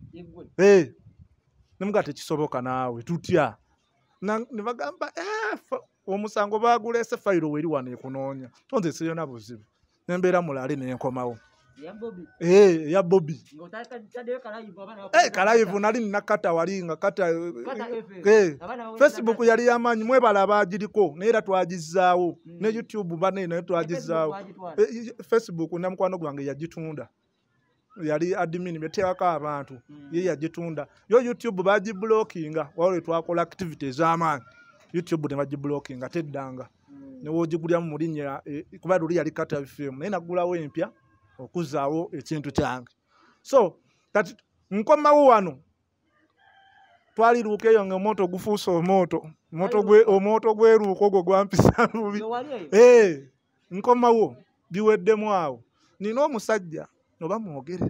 nemuga tekisoboka naawe tutya ne bagamba omusango baguleese fayiro weri wano ekunoonya tonze siyona buzibu nembeera mulaale nenkomawo ya Bobby kalayivu nali nakata wali nga kata Facebook yali yamanyi mwebala abagiriko naye era twagizaawo ne YouTube bane naye twagizaawo Facebook namukwano gwange yagitunda yali admin beteekako abantu ye yagitunda yo YouTube bagiblockinga wale twakola activities z'amaanyi YouTube ne bagiblockinga teddanga ne wogigulyamu mu linnya kuba luli yali kata film naye nagulawo empya okuzaawo ekintu kyange so kati nkomawo wano twaliruuka eyo nga omoto gufuusa omoto gweruuka ogwo gwampisa bubi nkomawo biweddemu awo nina omusajja oba mwogere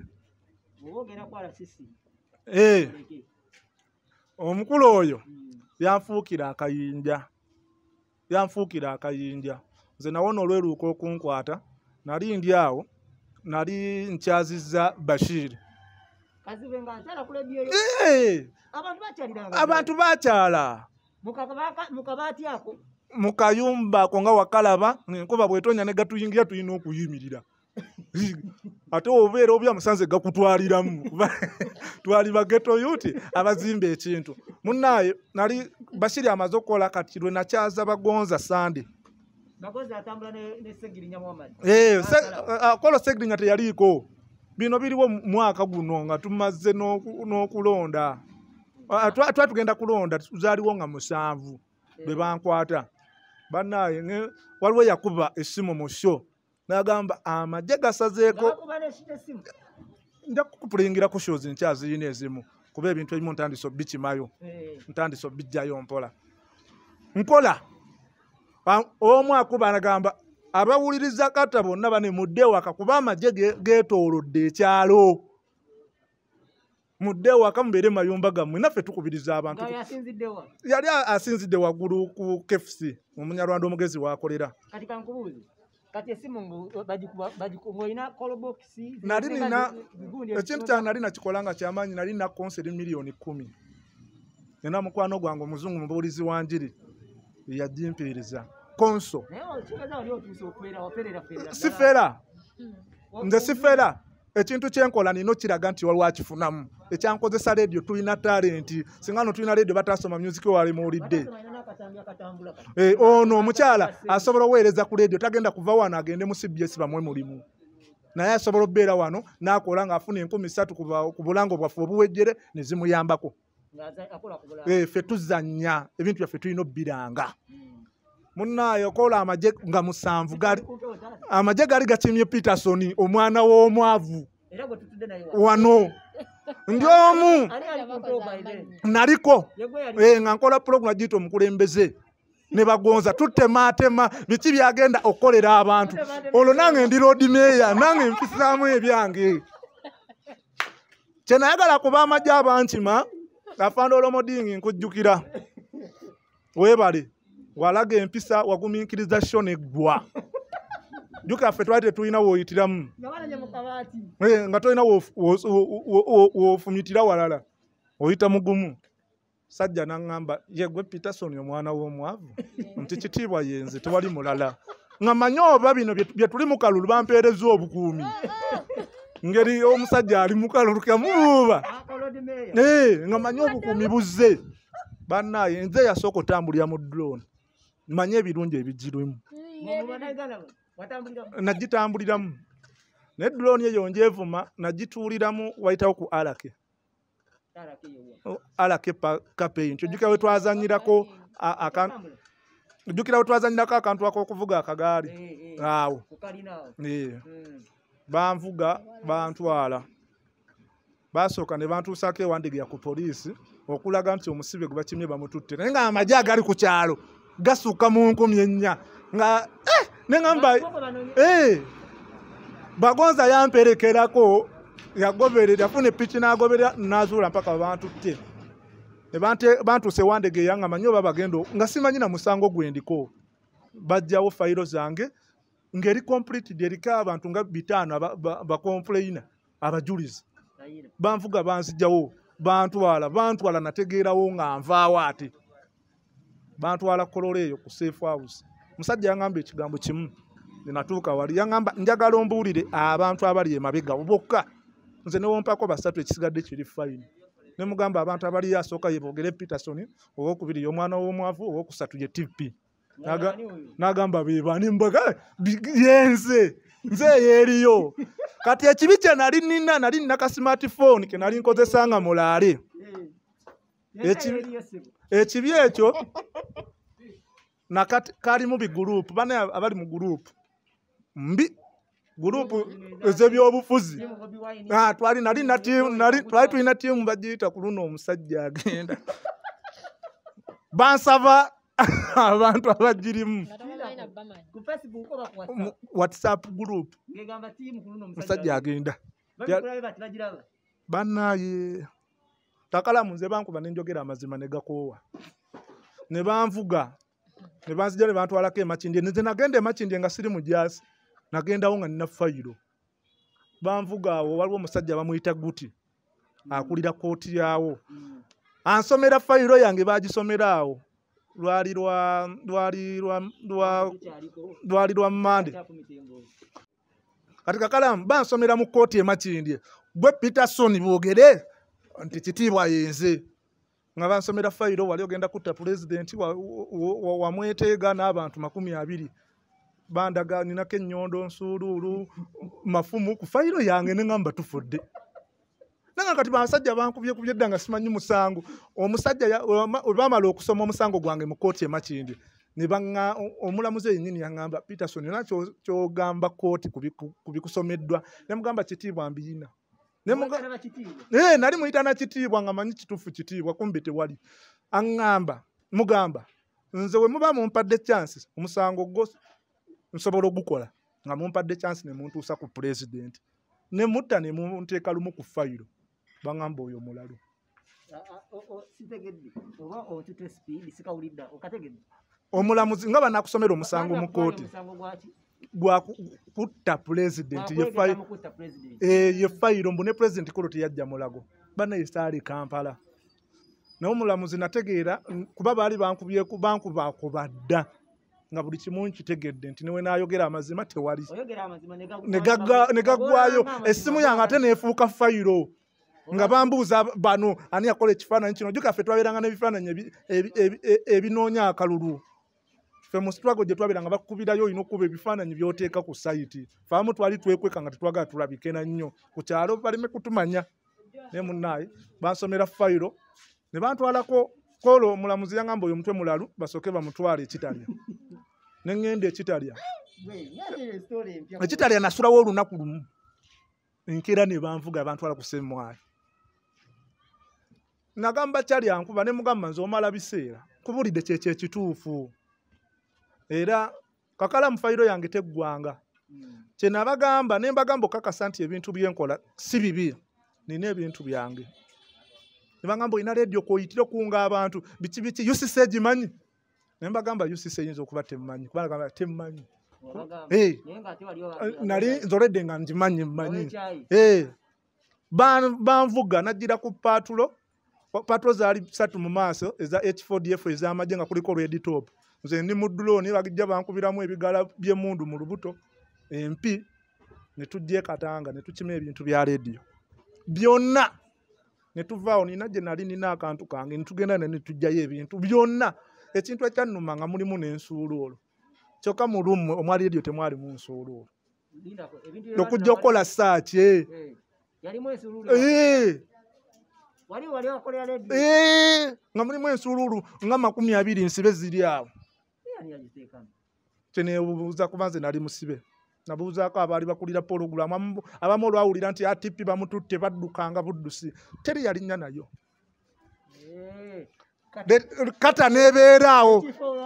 omukulu oyo yanfuukira akayinja nze nawona olweruuka okunkwata nali ndi awo nali nkyazizza Bashiri abantu bakyala mu kayumba ako nga wakalaba enkuba bwetonya ne gatuyingira tulina okuyimirira ate obeera obya musanze gakutwaliramu twali bageto yuti abazimba ekintu munnaaye nali Bashiri amaze okukola kati lwe nakyaza Bagonza Sande Bagonza atambula ne Segirinya Muhammad akola Segirinya teyaliiko bino biriwo mwaka guno nga tumaze n'okulonda twatugenda kulonda tuzaaliwo nga 7 bwe bankwata bannaaye waliwo yakuba essimu mu sho n'agamba amagye gasazeeko nja kukupulingira ku shows nkyazirina ezimu kuba ebintu ebimu ntandise bikimayo ntandise bijjayo mpola omu akuba nagamba abawuliriza kata bonna bane mudde waka kuba amagye geetoolodde ekyalo mudde waka mubeere mayumba gammwe naffe tukubiriza abantu yali asinzidde waggulu ku KFC omunyarwanda omugezi wakolera kati esimu bagikumoina callbox nali nina ekintu kyange nali nakikolanga kyamaanyi nali na konseri milioni 10 nina mukwano gwange omuzungu mubuulizi wa njiri yagimpeereza konso sifera nze sifera ekintu kyenkola nino kiraga nti waliwo akifunamu ekyankozesa radio tulina talenti singa no tulina radio batasoma music wali muwulidde ono omukyala asobola oweereza ku radio tagenda kuva wano agende mu CBS bamwe mulimu naye asobola obbeera wano n'akola ng'afuna 3,000 ku bulango bwaffe obuwejjere ne zimuyambako ffe tuzannya ebintu byaffe tulina obbiranga munnaayo kola amagye nga 7 gali amagye gali gakimye Peterson omwana w'omwavu wano ndi omu naliko nga nkola program gito omukulembeze ne bagonza tutematema biki byagenda okukolera abantu olwo nange ndi road mayor nange mpisaamu ebyange kyenayagala kuba amagye abankima afanda olomodingi nkujjukira webale walaga empisa wagumiikiriza sho neggwa juka ffe twali tetulina woyitiramu nga tolina wofumitira walala oyita mugumu sajja naŋŋamba yegwe Peterson omwana w'omwavu nti kitiibwa yenze tewali mulala nga manyi oba bino bye tuli mu kalulu bampeereza obukuumi ngeri omusajja ali mu kalulu kamubuuba nga manyi obukuumi buzze bannaye nze yasooka otambulira mu drone manye ebirungi ebigirimu nagitambuliramu naye drone eyo njevuma nagituuliramu wayitawo ku alake campaign ojjukira we twazanyirako ojjukira we twazanyirako akantu ak'okuvuga akagaali awo banvuga bantwala basooka ne bantuusaako ewandigiya ku poliisi okulaga nti omusibe gwe bakimye bamututte naye nga amagye agali ku kyalo gasuka mu 4,000 nga neŋamba bagonza yamperekerako yagoberera yafuna epiki n'agoberera n'azuula mpaka bantutte bantuuse wandegeya nga manyi oba bagenda nga simanyi na musango gwendiko bajjawo fayiro zange ng'eri completed eriko abantu nga 5 bakomplaina abajulizi banvuga banzijjawo bantwala nategeerawo nga nvaawo ate bantwala kolole eyo ku safe house musajja yangamba ekigambo kimu nenatuuka wali yangamba njagala ombuulire abantu abali emabega bokka nze newompako 3 ekisigadde kiri fine ne mugamba abantu abali asooka yeboogere Peterson owokubiri y'omwana w'omwavu owokusatu ye TP nagamba bebani mbaga yenze nze yeeriyo kati ekibi kye nali nina ka smartphone ke nali nkozesa nga mulaale ekibi ekyo nakati kali mu bigurupu bana abali mu gurupu mbi gurupu ez'ebyobufuzi twali tulina tiimu bagiyita ku luno omusajja agenda bansaba abantu abagirimu WhatsApp group omusajja agenda bannaye takalamu nze bankuba nenjogera amazima ne gakoowa ne banvuga ne banzija ne bantwalako emakindye nze nagenda emakindye nga siri mujasi nagendawo nga nina fayiro banvuga awo waliwo omusajja bamuyita Guti akulira kooti yawo ansomera fayiro yange bagisomera awo lwali lwa Mande kati kakalamu bansomera mu kooti emakindye gwe Peterson boogere nti kitiibwa yenze nga bansomera fayiro wali ogenda kutta pulezidenti wamweteega n'abantu 20 bandaga ninako ennyondo nsuuluulu mafumu ku fayiro yange neŋŋamba tufudde nanga kati basajja bankubye dda nga simanyi musango omusajja bamala okusoma omusango gwange mu kooti emakindi ne baŋŋa omulamuzi yennyini yaŋŋamba Peterson yona kyogamba kooti ku bikusomeddwa ne mugamba kitiibwa mbiyina nali muyita na kitiibwa nga manyi kituufu kitiibwa kumbi tewali aŋŋamba mugamba nze we muba mumpadde chance omusango gwo nsobola ogukola nga mumpadde chance ne muntuusa ku pulezidenti ne mutta ne munteeka lumu ku fayiro baŋŋamba oyo mulalu omulamuzi nga banakusomera omusango mu kooti gwa kutta pulezidenti ye fayiro mbu ne pulezidenti kolo teyajja mulago banaye saali Kampala naye omulamuzi nategeera kuba baali bankubaako badda nga buli kimu nkitegedde nti newe naayogera amazima tewali ne ne gaggwayo essimu yange ate neefuuka fayiro nga bambuuza bano ani yakola ekifaananyi kino jukaffe twabeeranga n'ebifaananyi ebinoonya akalulu ffe mu struggle gye twabeeranga bakubirayo olina okuba ebifaananyi by'oteeka ku sayiti faamu twali twekweka nga tetwagala tulabike na nnyo ku kyalo baleme kutumanya naye munnaaye bansomera fayiro ne bantwalako kolo omulamuzi yangamba oyo omutwe mulalu basooke bamutwala ekitalya ne ŋŋenda ekitalya nasulawo olunaku lumu enkeera ne banvuga bantwala ku Ssemwali nagamba kyalyankuba ne mugamba nze omala biseera kubulidde kyekyo ekituufu era kakala mu fayiro yange teggwanga kye nabagamba ne mbagamba okakasa nti ebintu byenkola si bibi nina ebintu byange ne bagamba olina leediyo kwoyitire okunga abantu biki biki UCC egimanyi ne mbagamba UCC eyinza okuba temmanyi kuba nagamba temmanyi nali nzoledde nga ngimanyi mmanyi banvuga najjira ku paatulo zaali 3 mu maaso eza H4DF ez'amagye nga kuliko Red Top nze ndi mu duloni bagijja bankubiramu ebigala by'emundu mu lubuto empi ne tujja Katanga ne tukima ebintu bya leediyo byonna ne tuvaawo nina gye nali nina akantu kange ne tugenda ne tujjayo ebintu byonna ekintu ekyannuma nga mulimu n'ensuuluulu kyokka mu lumu omwa leediyo temwali mu nsuuluulu okujja okukola saaki nga mulimu ensuuluulu nga 20 nsibe ziri awo kyeneebuuza kuba nze nali musibe nabuuzaako abaali bakulira pologulamu abamu olwawulira nti atipi bamututte baddukanga buddusi teri yalinnya nayo kata neebeeraawo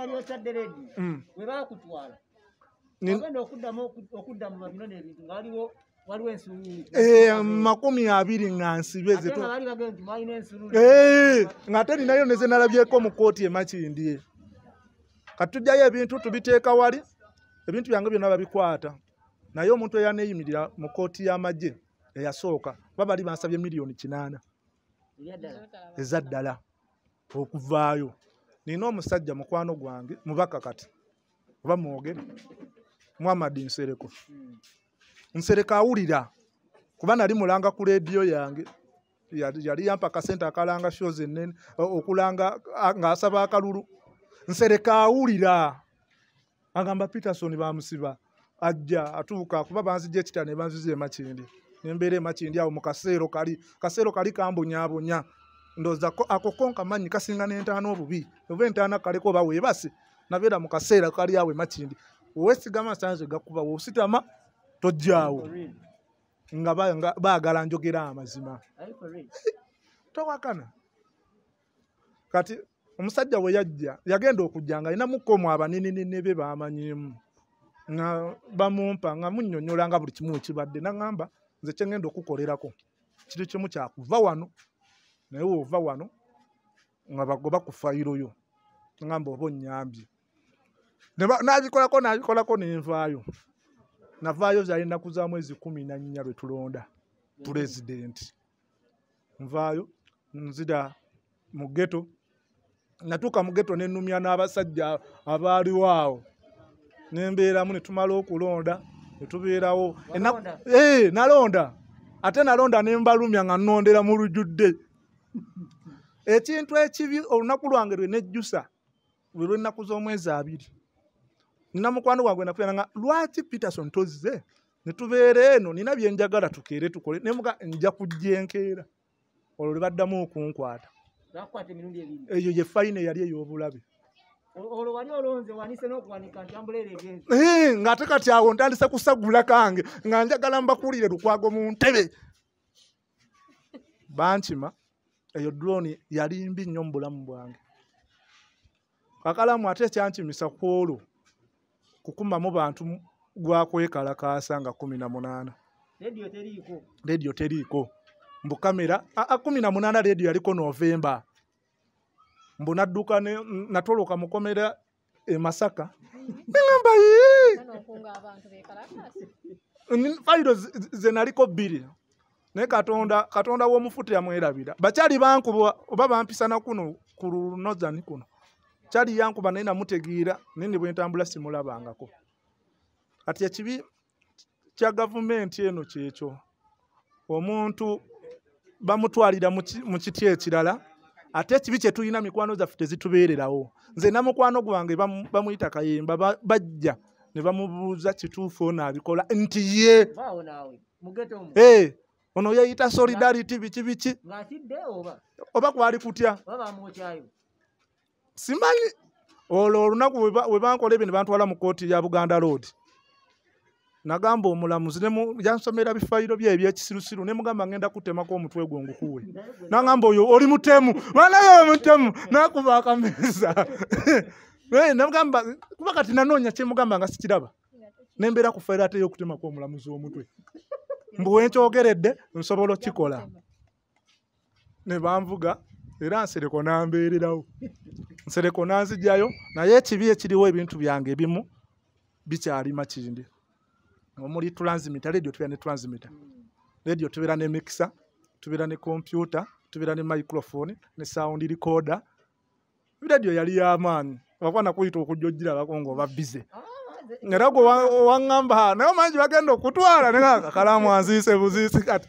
makumi abiri nga nsibe ng'ate ninayo ne ze nalabyeko mu kooti emakindye katujjayo ebintu tubiteeka wali ebintu byange byonna babikwata naye omuntu eyaneeyimirira mu kooti y'amagye eyasooka babali bansabye $8,000 ezaddala okuvaayo. Nina omusajja mukwano gwange mubaka kati oba mwogere Muhammad Nsereko. Nsereka awulira kuba nali mulanga ku leediyo yange yali yampa akasente akalanga shows ennene okulanga ng'asaba akalulu. Nsereka awulira agamba Peterson bamusiba ajja atuuka kuba banzijja ekitala ne banziza emakindi nembeera emakindi awo mu kaseero kali kambonyabonya ndoza ako konka manyi kasinga n'entaano obubi oba entaana kaleko oba weebase nabeera mu kaseera kali awo emakindi weesigama sanze gakuba woositama tojjaawo nga baagala njogera amazima towakana kati omusajja we yajja yagenda okujja nga alina mukomu abaninini be bamanyimu nga bamumpa nga munnyonnyola nga buli kimu ekibadde naŋŋamba nze kye ŋŋenda okukolerako kiri kimu kyakuva wano naye woova wano nga bagoba ku fayiro yo ŋŋamba oba onnyambye nabikolako nenvaayo navaayo zaali ennaku za mwezi 14 lwe tulonda pulezidenti nvaayo nzira mu ghetto natuuka mu ghetto nennumya n'abasajja abaaliwo awo nembeeramu ne tumala okulonda ne tubeerawo nalonda ate nalonda ne mbalumya nga nnondera mu lujjudde ekintu ekibi olunaku lwange lwe nejjusa lwe lw'ennaku z'omwezi 2 nina mukwano gwange nakuyana nga lwaki Peterson tozze ne tubeera eno nina bye njagala tukeere tukole nemuga nja kujja enkeera olwo lwe baddamu okunkwata eyo ye fayine yali ey'obulabe ng'ate kati awo ntandise kusagula kange nga njagala mbakulire lukwago mu ntebe bankima eyo drone yali mbi nnyo mu bulamu bwange kakalamu ate ekyankimisa ku olwo kukumamu bantu gwakwekalakaasa nga 18 leediyo teriiko mbu kamera 18 leediyo yaliko Novemba mbu nadduka natoloka mukomera e Masaka ngamba fayiro ze naliko 2 naye katonda w'omufuta yamwerabira bakyali bankuba oba bampisana kuno ku Northern kuno kyali yankuba naye namutegeera naye ne bwe ntambula simulabangako kati ekibi kya gavumenti eno kyekyo omuntu bamutwalira mu kiti ekirala ate ekibi kye tulina mikwano zaffe tezitubeererawo nze namukwano gwange bamuyita Kayemba bajja ne bamubuuza kituufu ono abikola nti ye ono yeeyita solidarity biki oba kwali kutya simanyi olwo olunaku we bankola ebyo ne bantwala mu kooti ya Buganda Road nagamba omulamuzi yansomera bifayiro bye ebyekisirusiru ne mugamba ngenda kutemako omutwe gwo ngukuwe nagamba oyo oli mutemu banayo mutemu nakuba akameza namugamba kuba kati nanoonya kyemugamba nga sikiraba nembeera ku fayiro ate y'okutemako omulamuzi w'omutwe mbu wenkyogeredde nsobola okikola ne banvuga era nsereko nambeererawo nsereko nanzijjayo naye ekibi ekiriwo ebintu byange ebimu bikyali makindi omuli transmitter radio tubeera ne transmitter radio tubeera ne mixer tubeera ne computer tubeera ne microphone ne sound recorder radio yali y'amaanyi wakwana kuyita okujja ogirabako ng'oba busy era gwe waŋŋamba naye omanyi bagenda okutwala ne kalamu anziise buziisi kati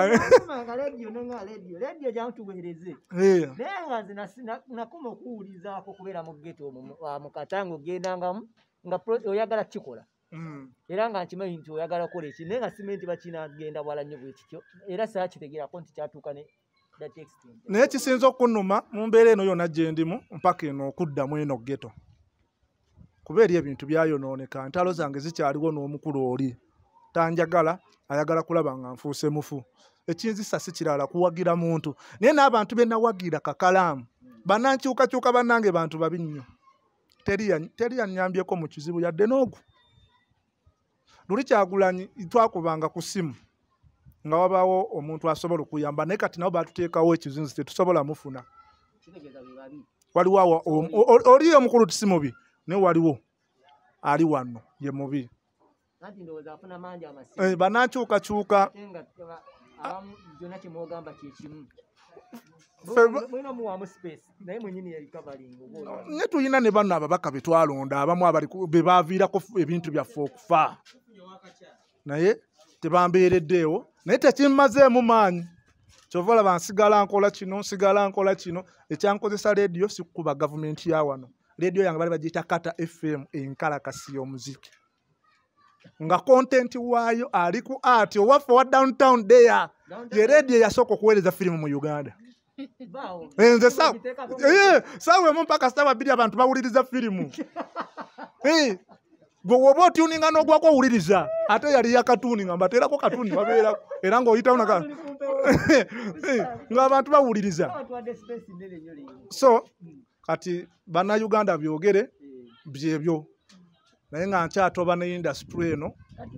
radio gyantuweereze naye nga nze nakoma okuwulizaako kubeera mu geto mu katanga ogendangamu nga oyagala kikola era nga nkimanyi nti oyagala kukola eki naye nga simanyi nti bakinagenda bwala nnyo bwe kityo era saakitegeerako nti kyatuuka ne naye kisinza okunnuma mu mbeera eno yonna gye ndimu mpaka eno okuddamu eno geto kuba eri ebintu byayonooneka ntalo zange zikyaliwo n'omukulu oli tanjagala ayagala kulaba nga nfuuse mufu ekinzisa si kirala kuwagira muntu naye n'abantu be nawagira kakalaamu bannankyukakyuka bannange bantu babi nnyo teri yannyambyeko mu kizibu yadde n'ogu luli Kyagulanyi twakubanga ku simu nga wabaawo omuntu asobola okuyamba naye kati nabo batuteekawo ekizinzi tetusobola mufuna waliwo oli omukulu tisi mubi naye waliwo ali wano ye mubi bannankyukakyuka ne tulina ne banno ababaka be twalonda abamu be baaviirako ebintu byaffe okufa naye tebambeereddeewo naye tekimmazeemu maanyi kyova olaba nsigala nkola kino ekyankozesa leediyo sikukuba gavumenti ya wano leediyo yange bali bagiyita Kata FM enkalakasi y'omuziki nga kontenti waayo ali ku ati owaffe wa downtown there ye leediyo yasooka okuweereza firimu mu Uganda nze saawemu mpaka saawa 2 abantu bawuliriza firimu gwe woba otuninga n'ogwako owuliriza ate yali yakatuuninga mbateerako katuuni wabeerako era ng'oyitawo ng'abantu bawuliriza so kati bannayuganda byogere byebyo naye nga nkyatoba ne industry eno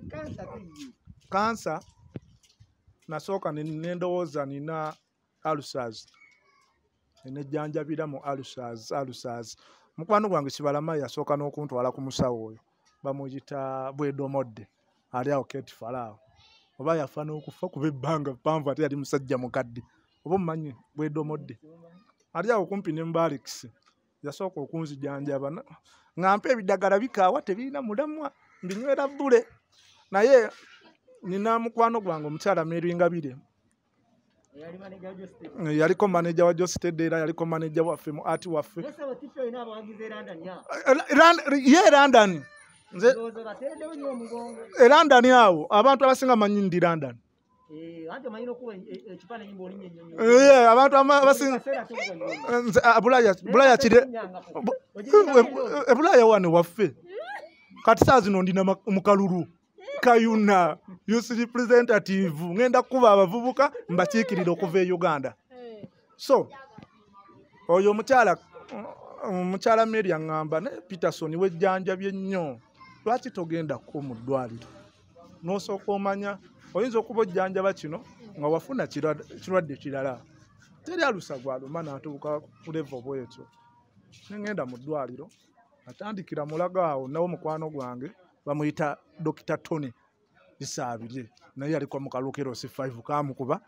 kansa nasooka nendowooza nina ulcers nejjanjabira mu ulcers mukwano gwange Kibalama yasooka n'okuntwala ku musawo oyo bamuyita Bwedomodde ali awo Kate Farao oba yafa n'okufa kuba ebbanga ppanvu ate yali musajja mukadde oba omumanyi Bwedomodde ali awo kumpi ne Mbalix yasooka okunzijanjaba nga mpa ebiddagala bikaawa tebirina mulamwa mbinywera bbule naye nina mukwano gwange omukyala Mary Ngabire yaliko manager wa Josted era yaliko manager waffe mu ati waffe ye London nze London awo abantu abasinga manyi ndi London abantu abasinga Bulaya wane waffe kati saa zino ndina mukalulu Kayuna youth representative ngenda kuba abavubuka mbakiikirira okuva e Uganda so oyo omukyala Mary aŋŋamba ne Peterson wejjanjabye nnyo lwaki togenda ko mu ddwaliro n'osooka omanya oyinza okuba ojjanjaba kino nga wafuna kirwadde kirala teri alusa gwaluma n'atuuka ku level bwetyo nengenda mu ddwaliro atandikira mulago awo nawo mukwano gwange bamuyita Dr. Tony Bisaabirye naye yaliko mu kalukero C5 kamukuba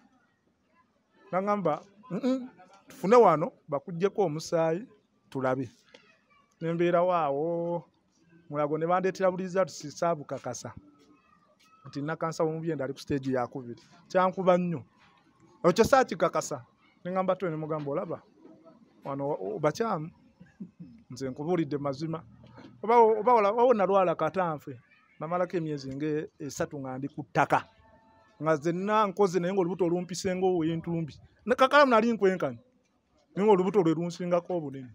nangamba tufune wano bakuggyeko omusaayi tulabe nembeera waawo Mulago ne bandeetera buli result sisaabukakasa nti nakansa omubyenda ali ku stage yakubiri kyankuba nnyo ekyo saakikakasa ne ngamba twe ne mugamba olaba wano bakyamu nze nkubuulidde mazima oba wona lwala katanfe namalako emyezi nga 3 nga ndi ku ttaka nga zenna nkoze naye ng'olubuto olumpisenga ow'entumbi kakalamu nali nkwenkanya naye ng'olubuto lwe lunsingako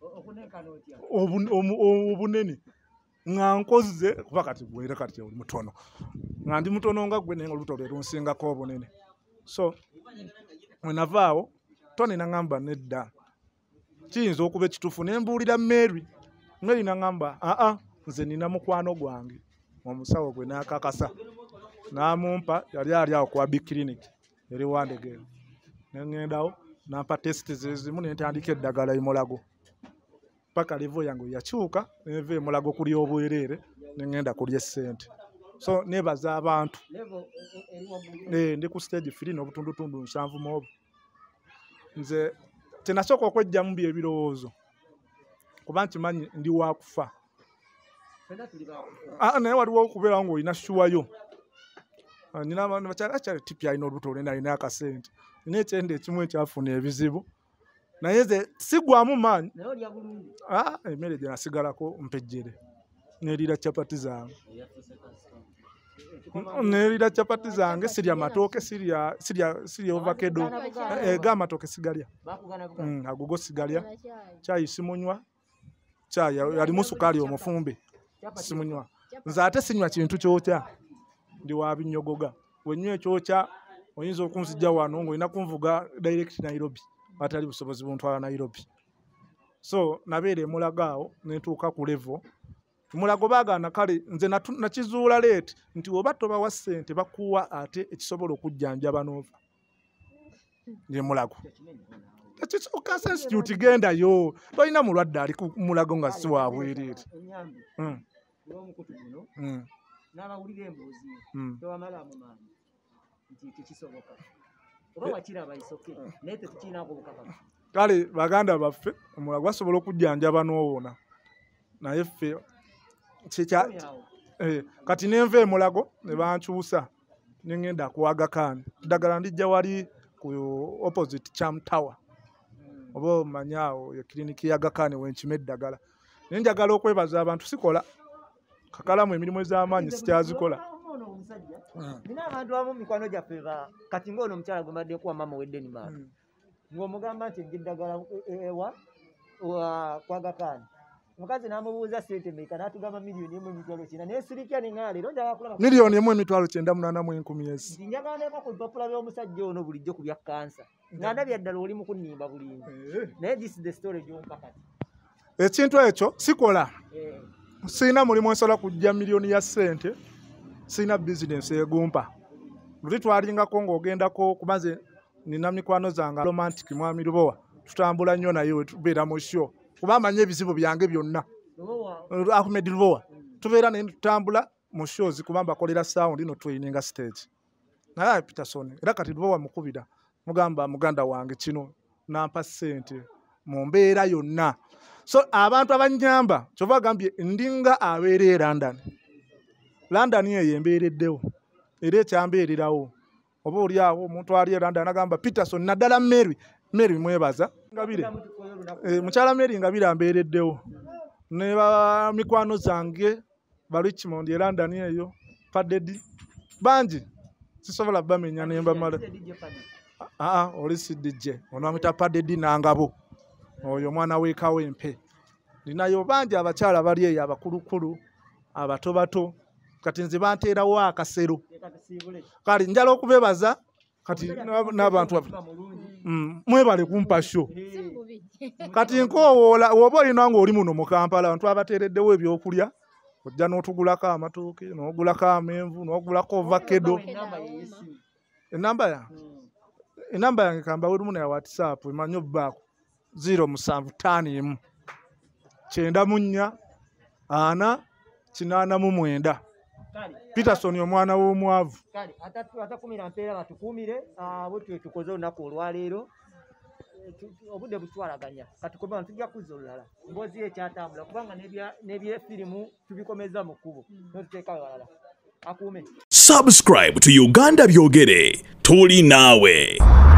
obunene nga nkoze kuba kati gwera kati oli mutono nga ndi mutono nga gwe naye ng'olubuto lwe lunsingako obunene so mwenavaawo Tony nangamba nedda kiyinza okuba ekituufu ne mbuulira Mary nangamba nze nina mukwano gwange omusawo gwe n'akakasa n'amumpa yali ali awo kwa big clinic eri Wandegere ne ngendawo nampa test zezimu ne ntandika eddagala Mulago paka level yange yakyuka neve Mulago kuli obwerere ne ngenda kulya ssente so nebaza abantu ndi ku stage 3 n'obutundutundu 7 mobo nze tenasooka okwejja mu byebirowoozo kuba nkimanyi ndi wakufa naye waliwo okubeerawo ng'olina shuwayo ninabakyali tipi alina olubuto olwenda alina akasente nina ekyenda ekimu ekyafuna ebizibu naye nze sigwamu maanyi emmere gye nasigalako mpejjere nerira capati zange sirya matooke sirya ovakedo g'amatooke sigalya agogo sigalya kyayi simunywa kyayi yalimu sukaali omufumbe simunywa nze ate sinywa kintu kyokya ndi wa binyogoga wenywa ekyokya oyinza okunzijja wano ng'olina kunvuga direct Nairobi atali busobozi buntwala Nairobi so nabeera Mulago awo nentuuka ku level Mulago baagaana kale nze nakizuula leeti nti oba tobawa ssente bakuwa ate ekisobola okujjanjaba n'ova ndi Mulago Cancer Institute gendayo tolina mulwadde ali ku Mulago nga si wa bwereere n'abawulira emboozi tewamala mu maanyi nti tekisoboka oba wakiraba isoke naye tetukiinaako obukakafu kale baganda baffe Mulago asobola okujjanjaba n'owona naye ffe kati nenva Mulago ne bankyusa ne ngenda ku Aga Khan ddagala ndijja wali ku opposite Cham Tower oba omanyaawo ekiriniki ya Aga Khan wenkima eddagala naye njagala okwebaza abantu sikola kakalamu emirimu ez'amaanyi sikyazikola nina abantu abamu mikwano gyaffe kati ng'ono omukyala gwe mbadde kuwa mama weddeni maaka ng'omugamba nti eddagala ewa ku Aga Khan mukazi n'amubuuza ssente mmeka n'atugamba $1,900 naye sirikya ne nga leero njagala kulaba $1,989,000 nti njagala neeko ku lupapula by'omusajja ono bulijjo ku bya kansa nga ndabya ddala oli mu kunnimba bulingi naye this is the story gy'ompa kati ekintu ekyo sikola sina mulimu ensobola kujja miliyoni ya ssente sina bizinesi egumpa luli twalingako ng'ogendako kubanze nina mikwano zange romantic mwami Lubowa tutambula nnyo naye wetubeera mu sho kuba amanye ebizibu byange byonna Ahmed Lubowa tubeera naye tutambula mu shows kuba mbakolera sound no training stage naye Peterson era kati Lubowa mukubira mugamba muganda wange kino nampa ssente mu mbeera yonna so abantu abanyamba kyova gambye ndinga abeere London yeyo embeereddewo era ekyambeererawo oba oli awo omuntu ali London agamba Peterson naddala Mary mwebaza Ngabire mukyala Mary Ngabire ambeereddewo ne mikwano zange ba Richmond e London eyo Padedi bangi sisobola bamenya nemba mala oli sidije ono amita Padedi Nangabo oyo mwana w'ekawempe ninayo bangi abakyala bali eyo abakulukulu abatobato kati nze banteerawo akasero kale njala okubebaza kati n'abantu mwebale kumpa sho kati nkowoola oba olina ng'oli muno mu Kampala abantu abateereddewo ebyokulya ojja n'otugulako amatooke n'ogulako amenvu n'ogulako ovakedo enamba yange kambawe lumu ya WhatsApp emanyi obbaako 075 94 489 Peterson omwana w'omwavu atakumira mpeera batukuumire abo tukoze olunaku olwaleero obudde butwalaganya kati kuba tujja kuzza olulala mboozi ekyatambula kubanga n'ebyefirimu tubikomeza mu kkubo notuteeka walala akuume. Subscribe to Uganda Byogere. Tuli Nawe.